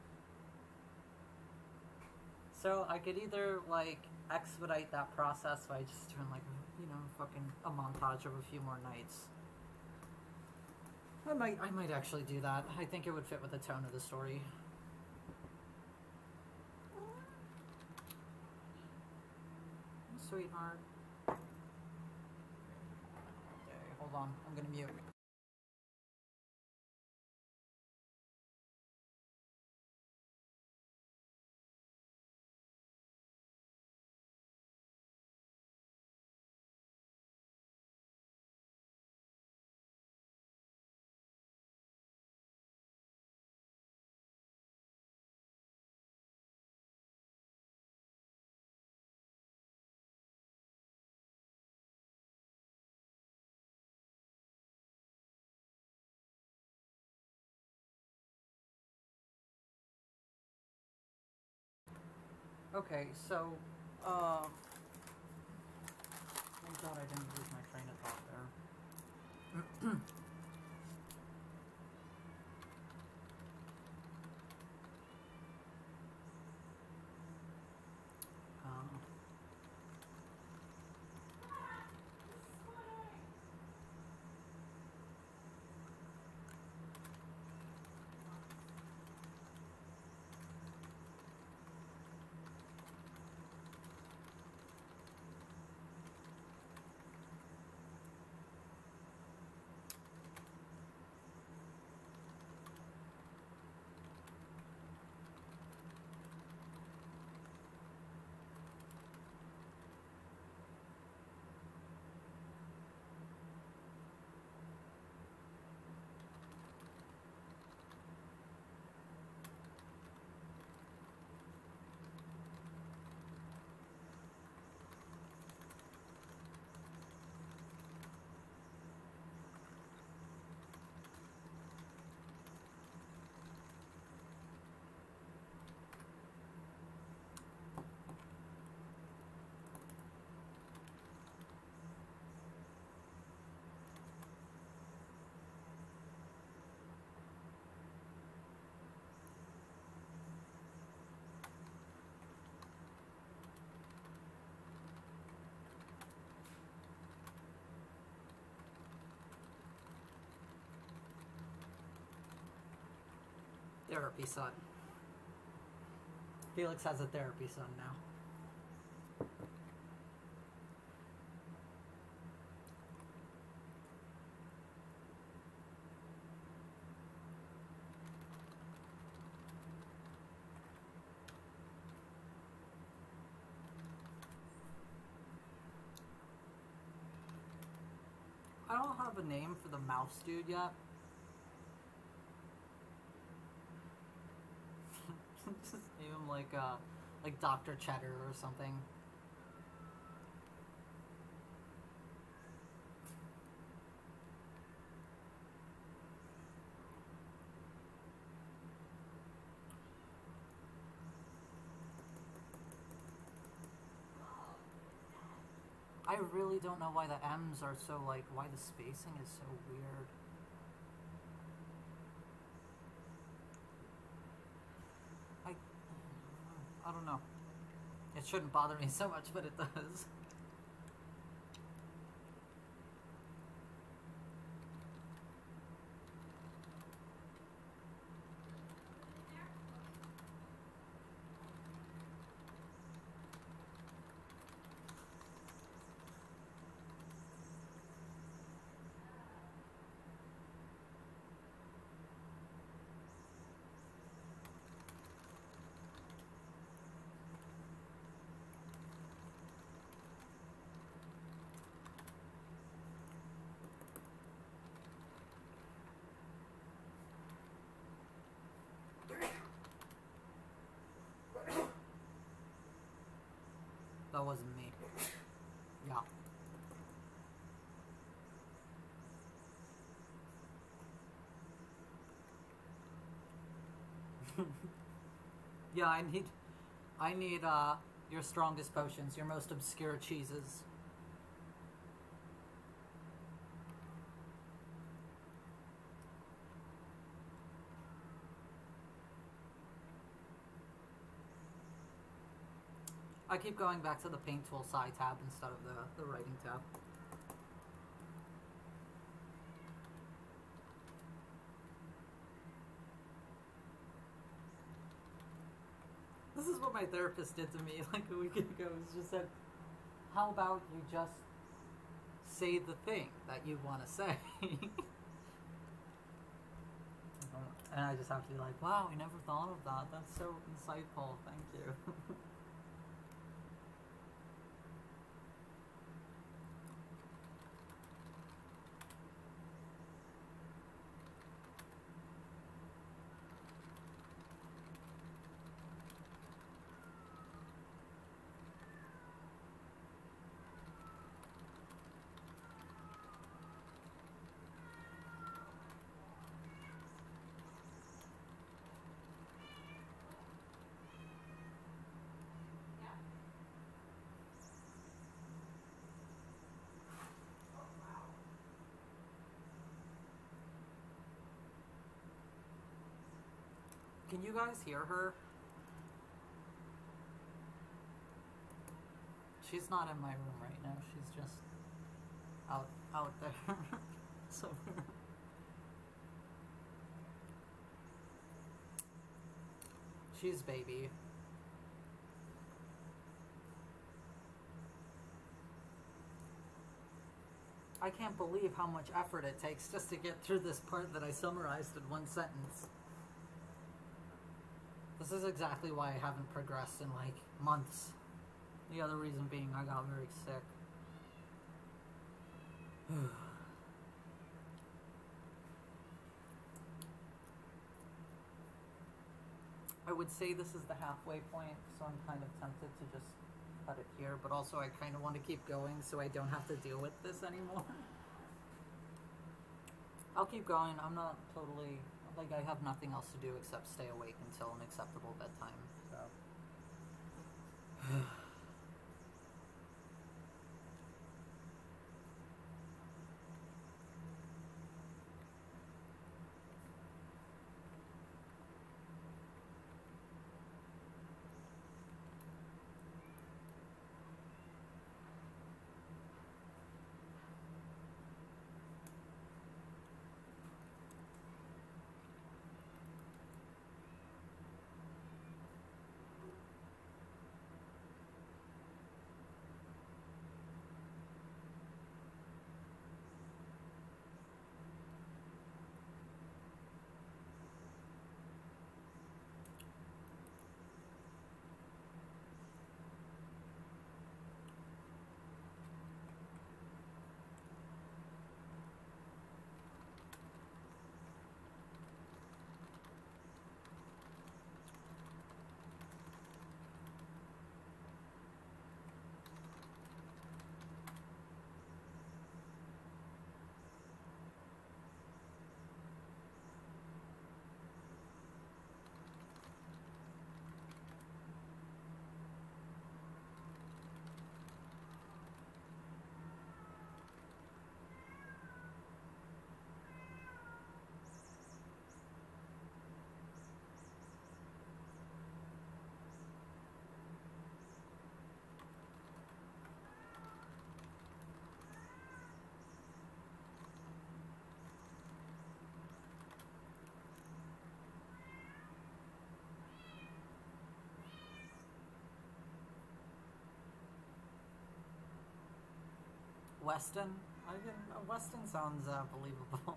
So I could either, like, expedite that process by just doing, like, you know, fucking a montage of a few more nights. I might actually do that. I think it would fit with the tone of the story. Sweetheart. Okay, hold on. I'm gonna mute. Okay, so, thank God I didn't lose my train of thought there. um, therapy son. Felix has a therapy son now. I don't have a name for the mouse dude yet. Just name him like Dr. Cheddar or something. I really don't know why the M's are so, like, why the spacing is so weird. I don't know. It shouldn't bother me so much, but it does. That wasn't me. Yeah. Yeah, I need your strongest potions, your most obscure cheeses. I keep going back to the paint tool side tab instead of the writing tab. This is what my therapist did to me like a week ago. He just said, how about you just say the thing that you want to say? And I just have to be like, wow, I never thought of that. That's so insightful. Thank you. Can you guys hear her? She's not in my room right now. She's just out there somewhere. She's baby. I can't believe how much effort it takes just to get through this part that I summarized in one sentence. This is exactly why I haven't progressed in like months. The other reason being I got very sick. I would say this is the halfway point, so I'm kind of tempted to just cut it here, but also I kind of want to keep going so I don't have to deal with this anymore. I'll keep going. I'm not totally... like, I have nothing else to do except stay awake until an acceptable bedtime, so... Weston? Weston sounds believable.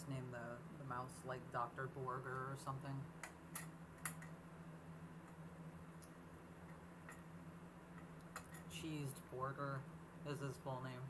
name the mouse like Dr. Borger or something. Cheesed Borger is his full name.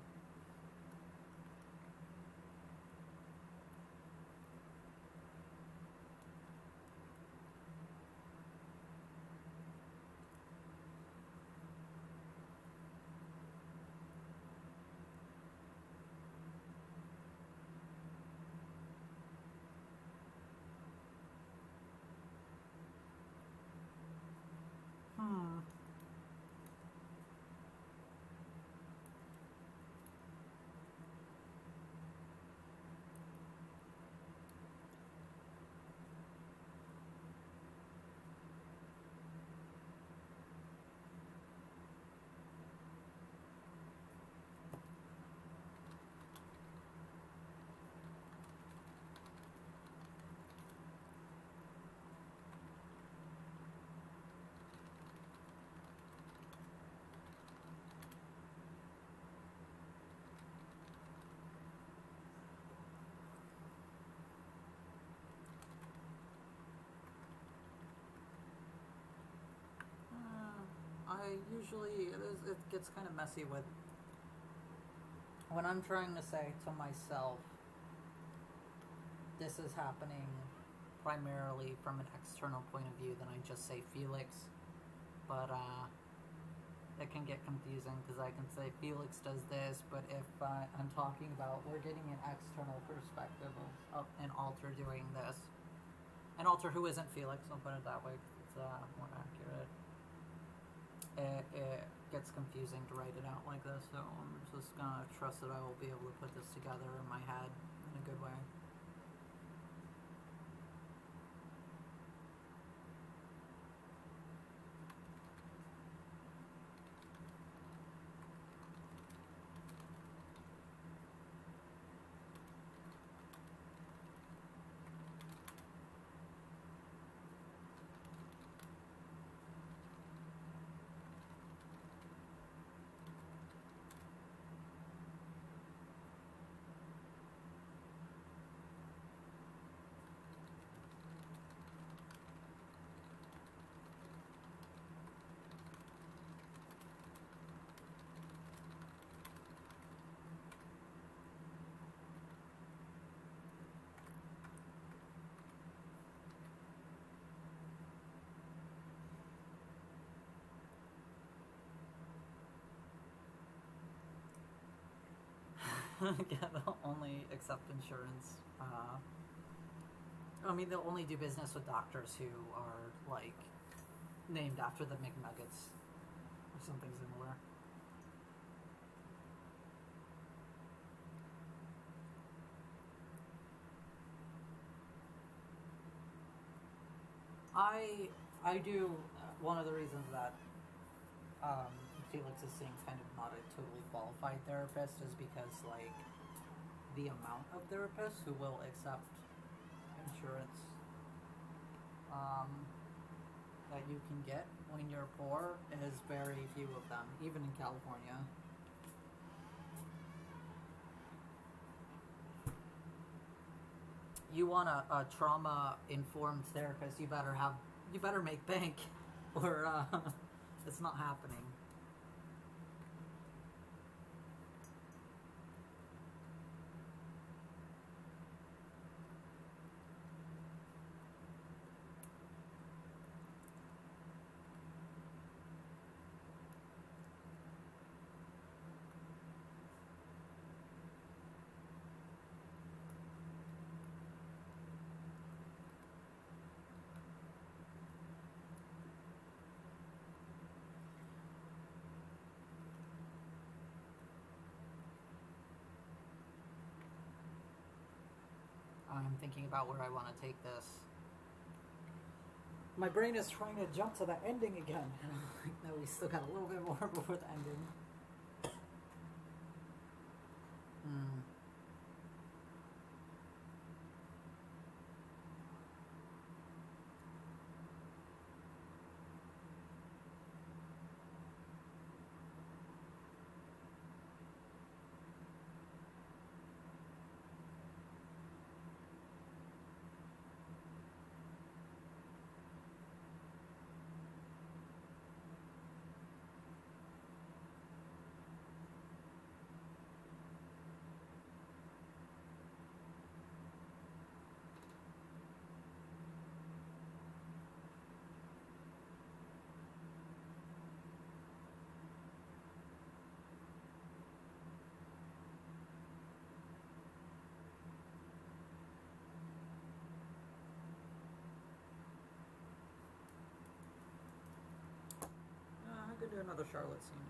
I usually, it gets kind of messy with when I'm trying to say to myself, this is happening primarily from an external point of view, then I just say Felix. But it can get confusing because I can say Felix does this, but if I'm talking about we're getting an external perspective of an alter doing this, an alter who isn't Felix, I'll put it that way because it's more accurate. It gets confusing to write it out like this, so I'm just gonna trust that I will be able to put this together in my head in a good way. Yeah, they'll only accept insurance. I mean, they'll only do business with doctors who are, like, named after the McNuggets or something similar. I do, one of the reasons that Felix is seeing kind of not a totally qualified therapist is because, like, the amount of therapists who will accept insurance that you can get when you're poor is very few of them, even in California. You want a trauma-informed therapist, you better make bank, or it's not happening. I'm thinking about where I want to take this. My brain is trying to jump to the ending again. No, we still got a little bit more before the ending. do another Charlotte scene.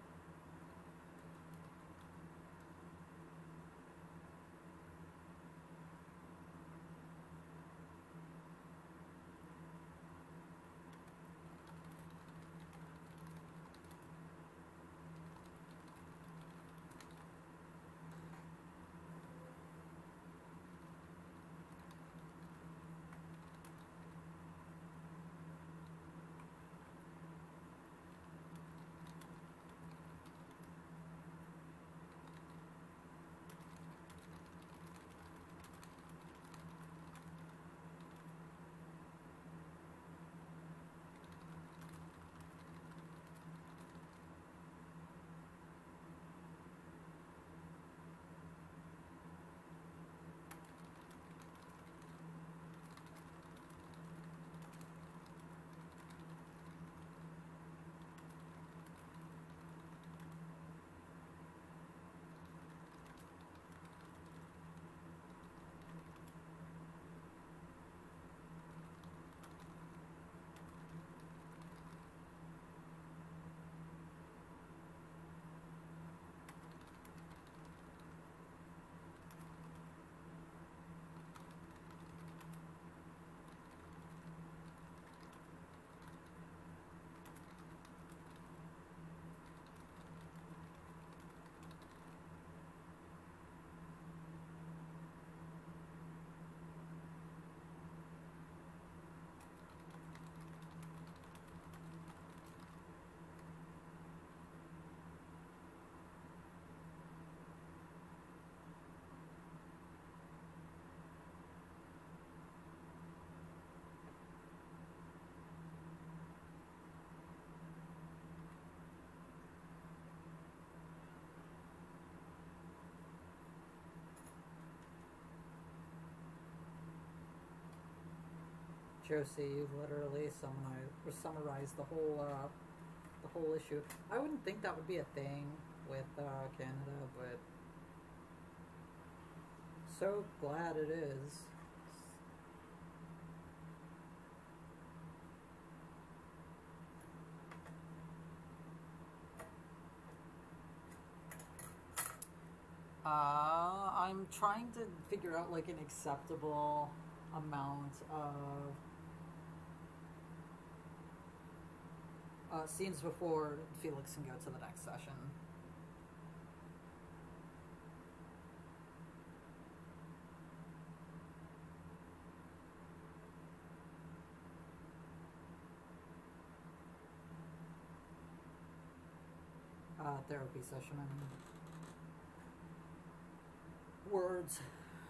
Josie, you literally summarized the whole issue. I wouldn't think that would be a thing with Canada, but so glad it is. I'm trying to figure out like an acceptable amount of scenes before Felix can go to the next session. Therapy session, I mean. Words.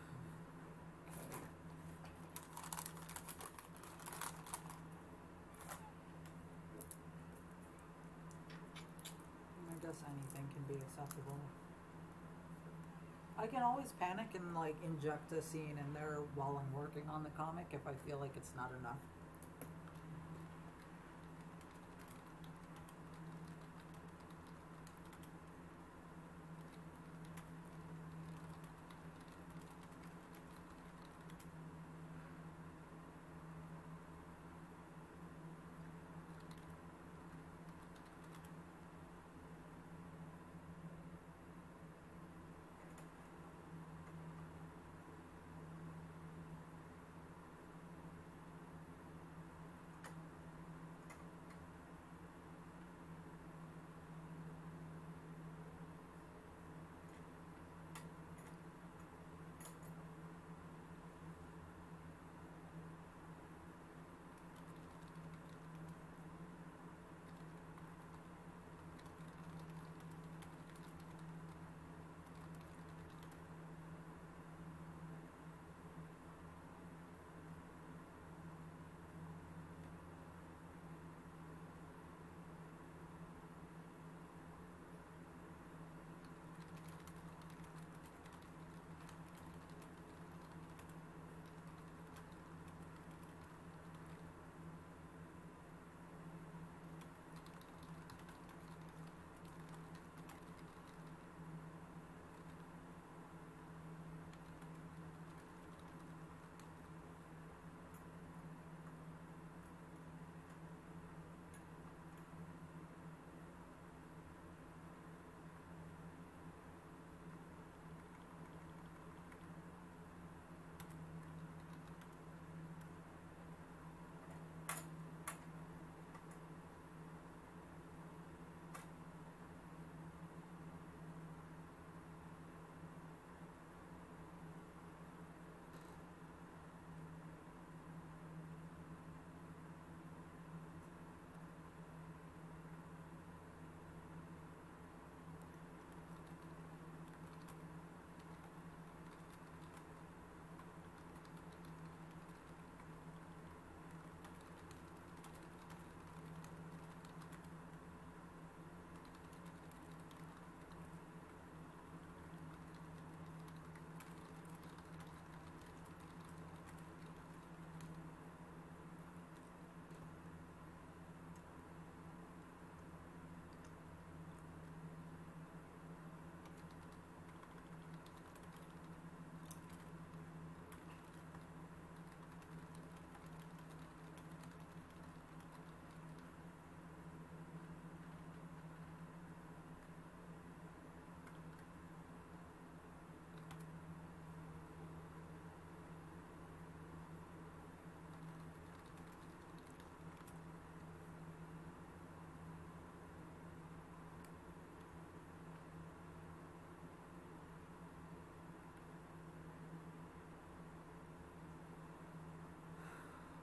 I guess anything can be acceptable. I can always panic and like inject a scene in there while I'm working on the comic if I feel like it's not enough.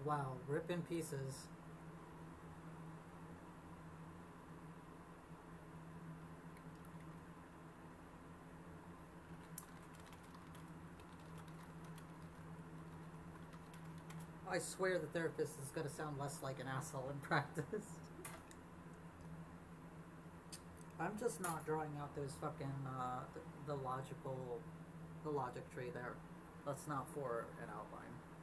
Wow, rip in pieces. I swear the therapist is gonna sound less like an asshole in practice. I'm just not drawing out those fucking the logical, the logic tree there. That's not for an outline.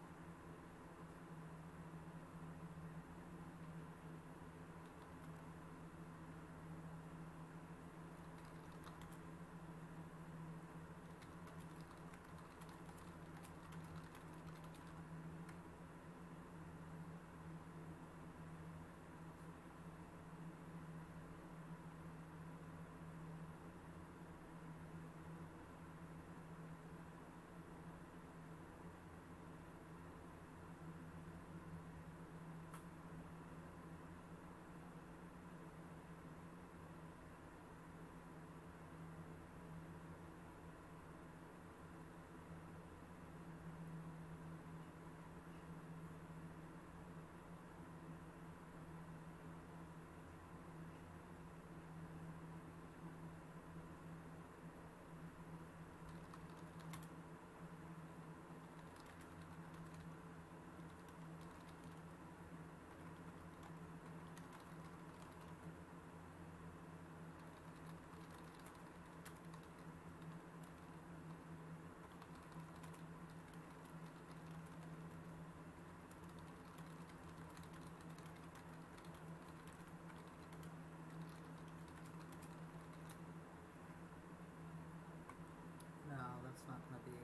No, that's not gonna be.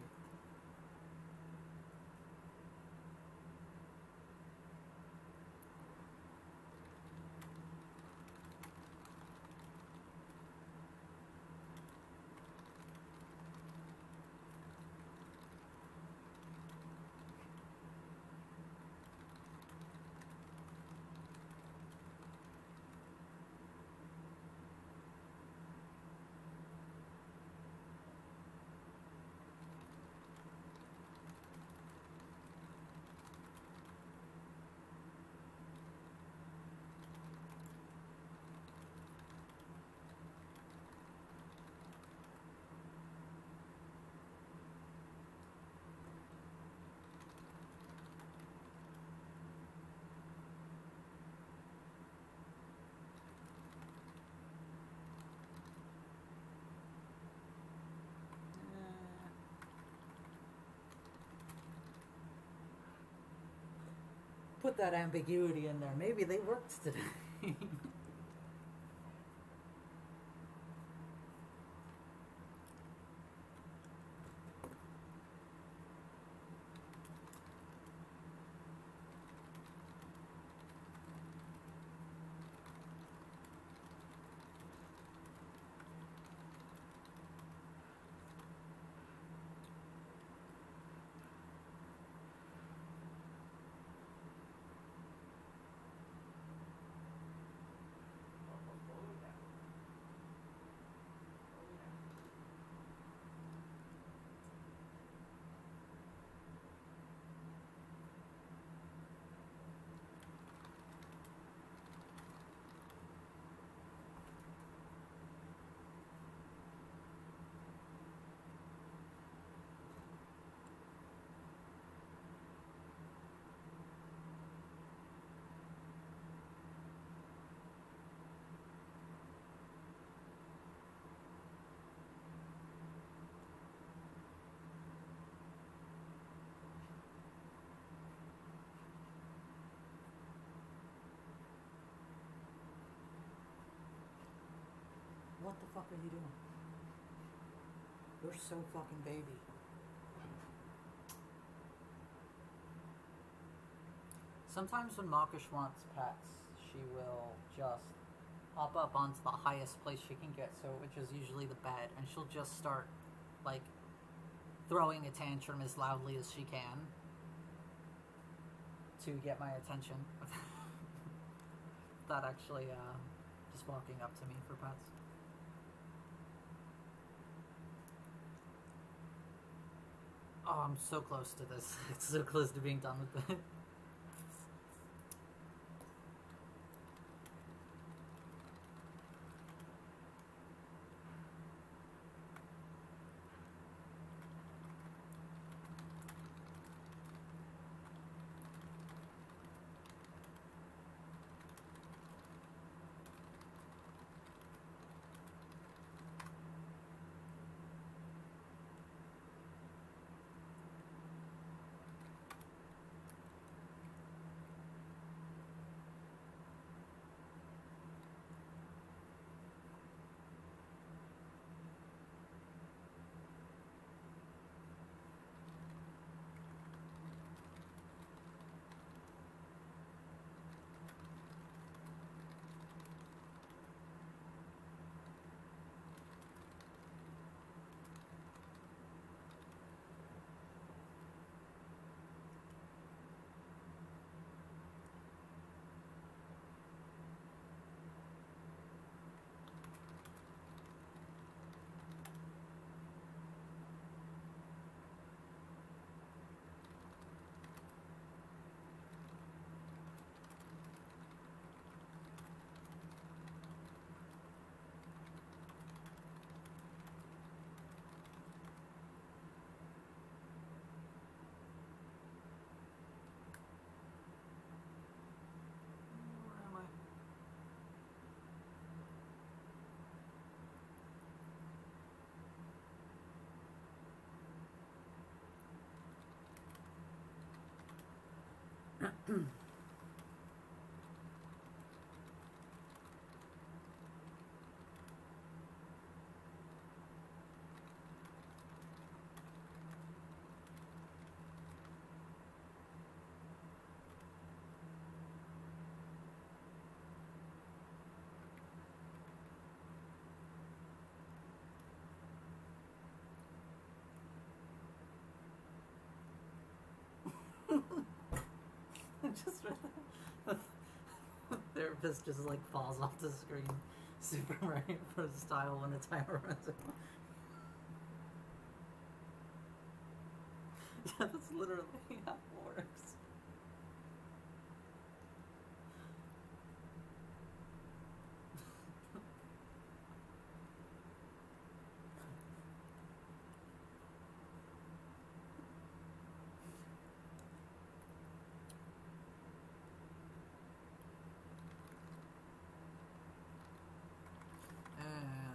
Put that ambiguity in there. Maybe they worked today. What the fuck are you doing? You're so fucking baby. Sometimes when Mawkish wants pets, she will just hop up onto the highest place she can get, so which is usually the bed, and she'll just start like throwing a tantrum as loudly as she can to get my attention. Without actually just walking up to me for pets. Oh, I'm so close to this. It's so close to being done with it. Just the therapist just like falls off the screen super right for the style when the timer runs out. Yeah, that's literally how it works. Uh,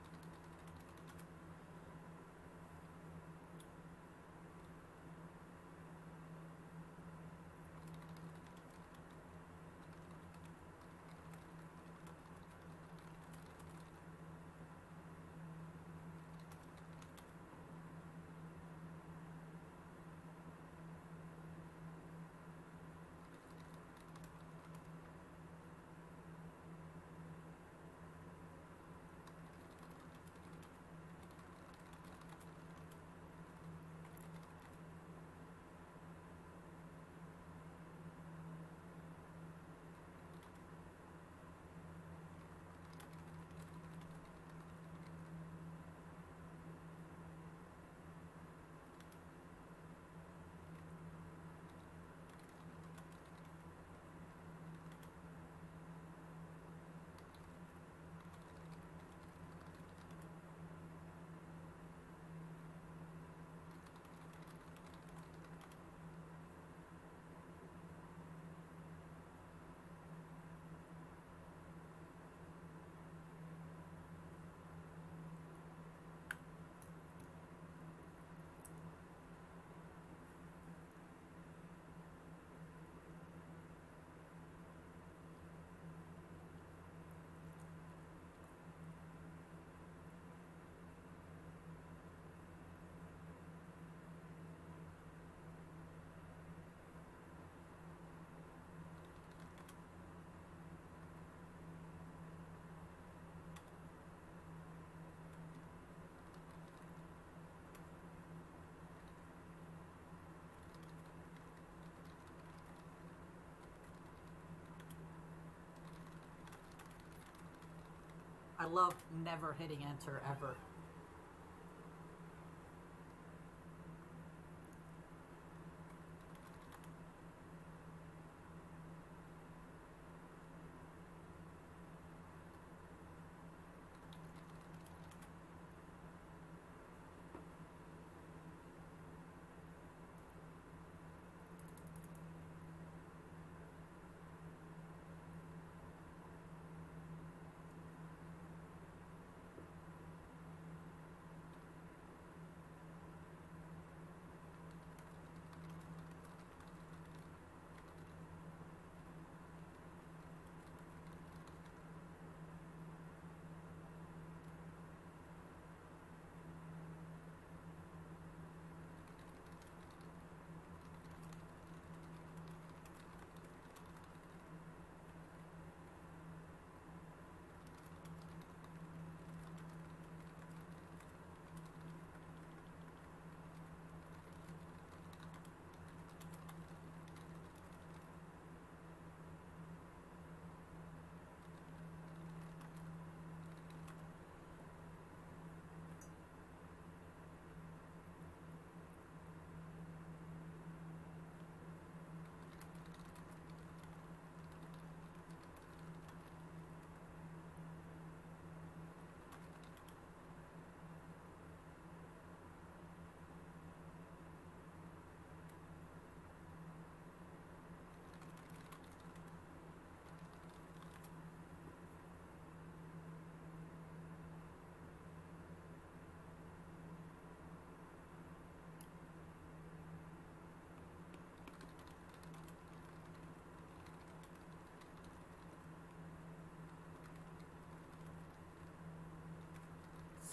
I love never hitting enter ever.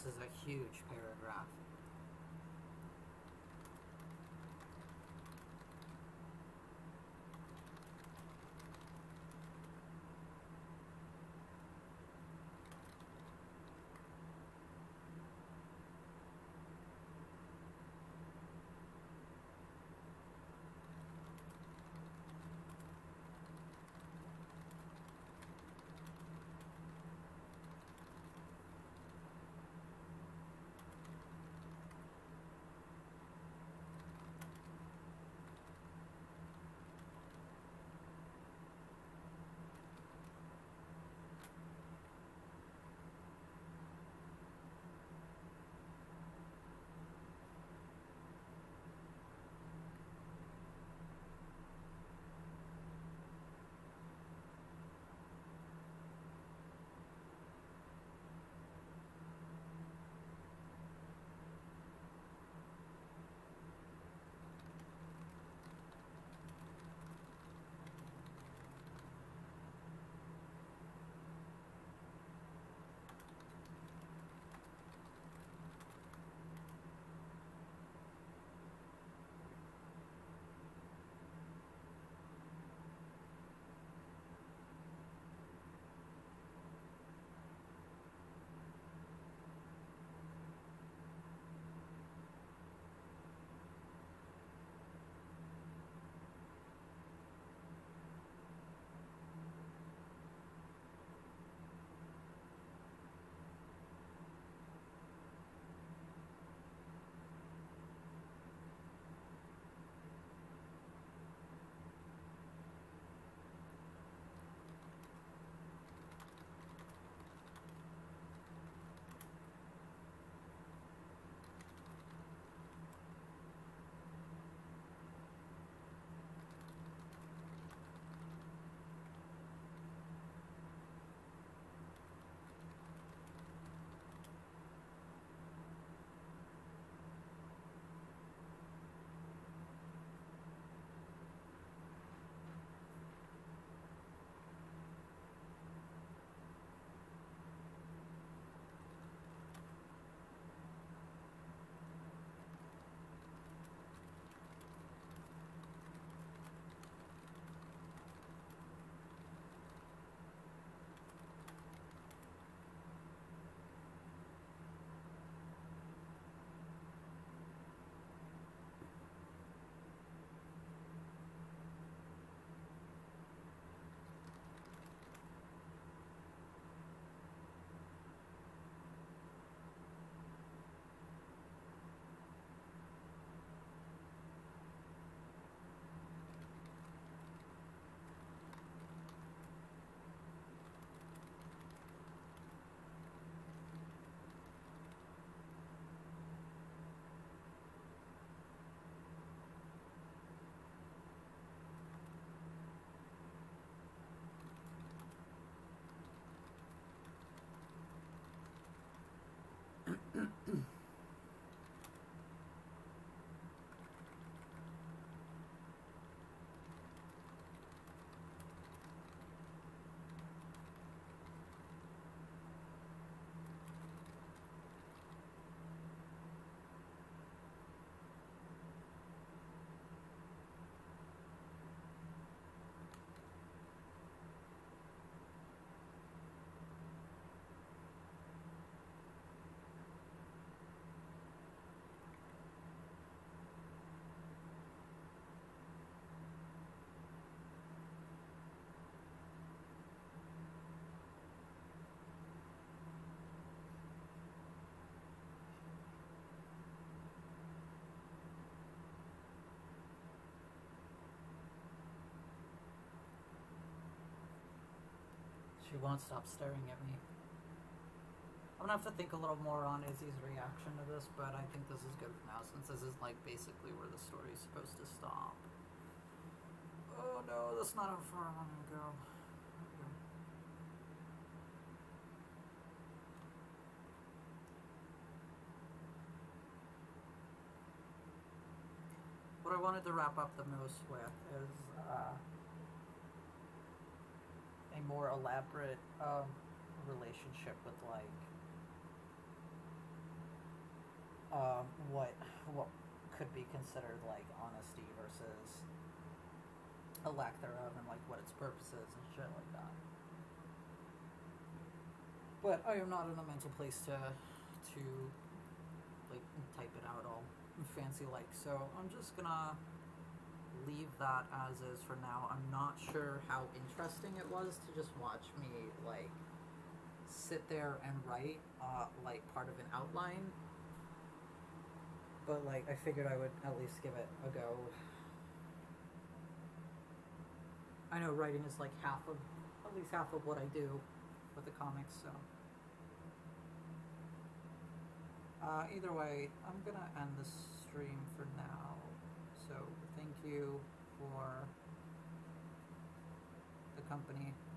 this is a huge paragraph. She won't stop staring at me. I'm gonna have to think a little more on Izzy's reaction to this, but I think this is good for now, since this is like basically where the story's supposed to stop. Oh no, that's not how far I want to go. Okay. What I wanted to wrap up the most with is a more elaborate relationship with like what could be considered like honesty versus a lack thereof, and like what its purpose is and shit like that. But I am not in a mental place to like type it out all fancy like, so I'm just gonna leave that as is for now. I'm not sure how interesting it was to just watch me like sit there and write like part of an outline, but like I figured I would at least give it a go. I know writing is like at least half of what I do with the comics, so either way, I'm gonna end the stream for now. So thank you for the company.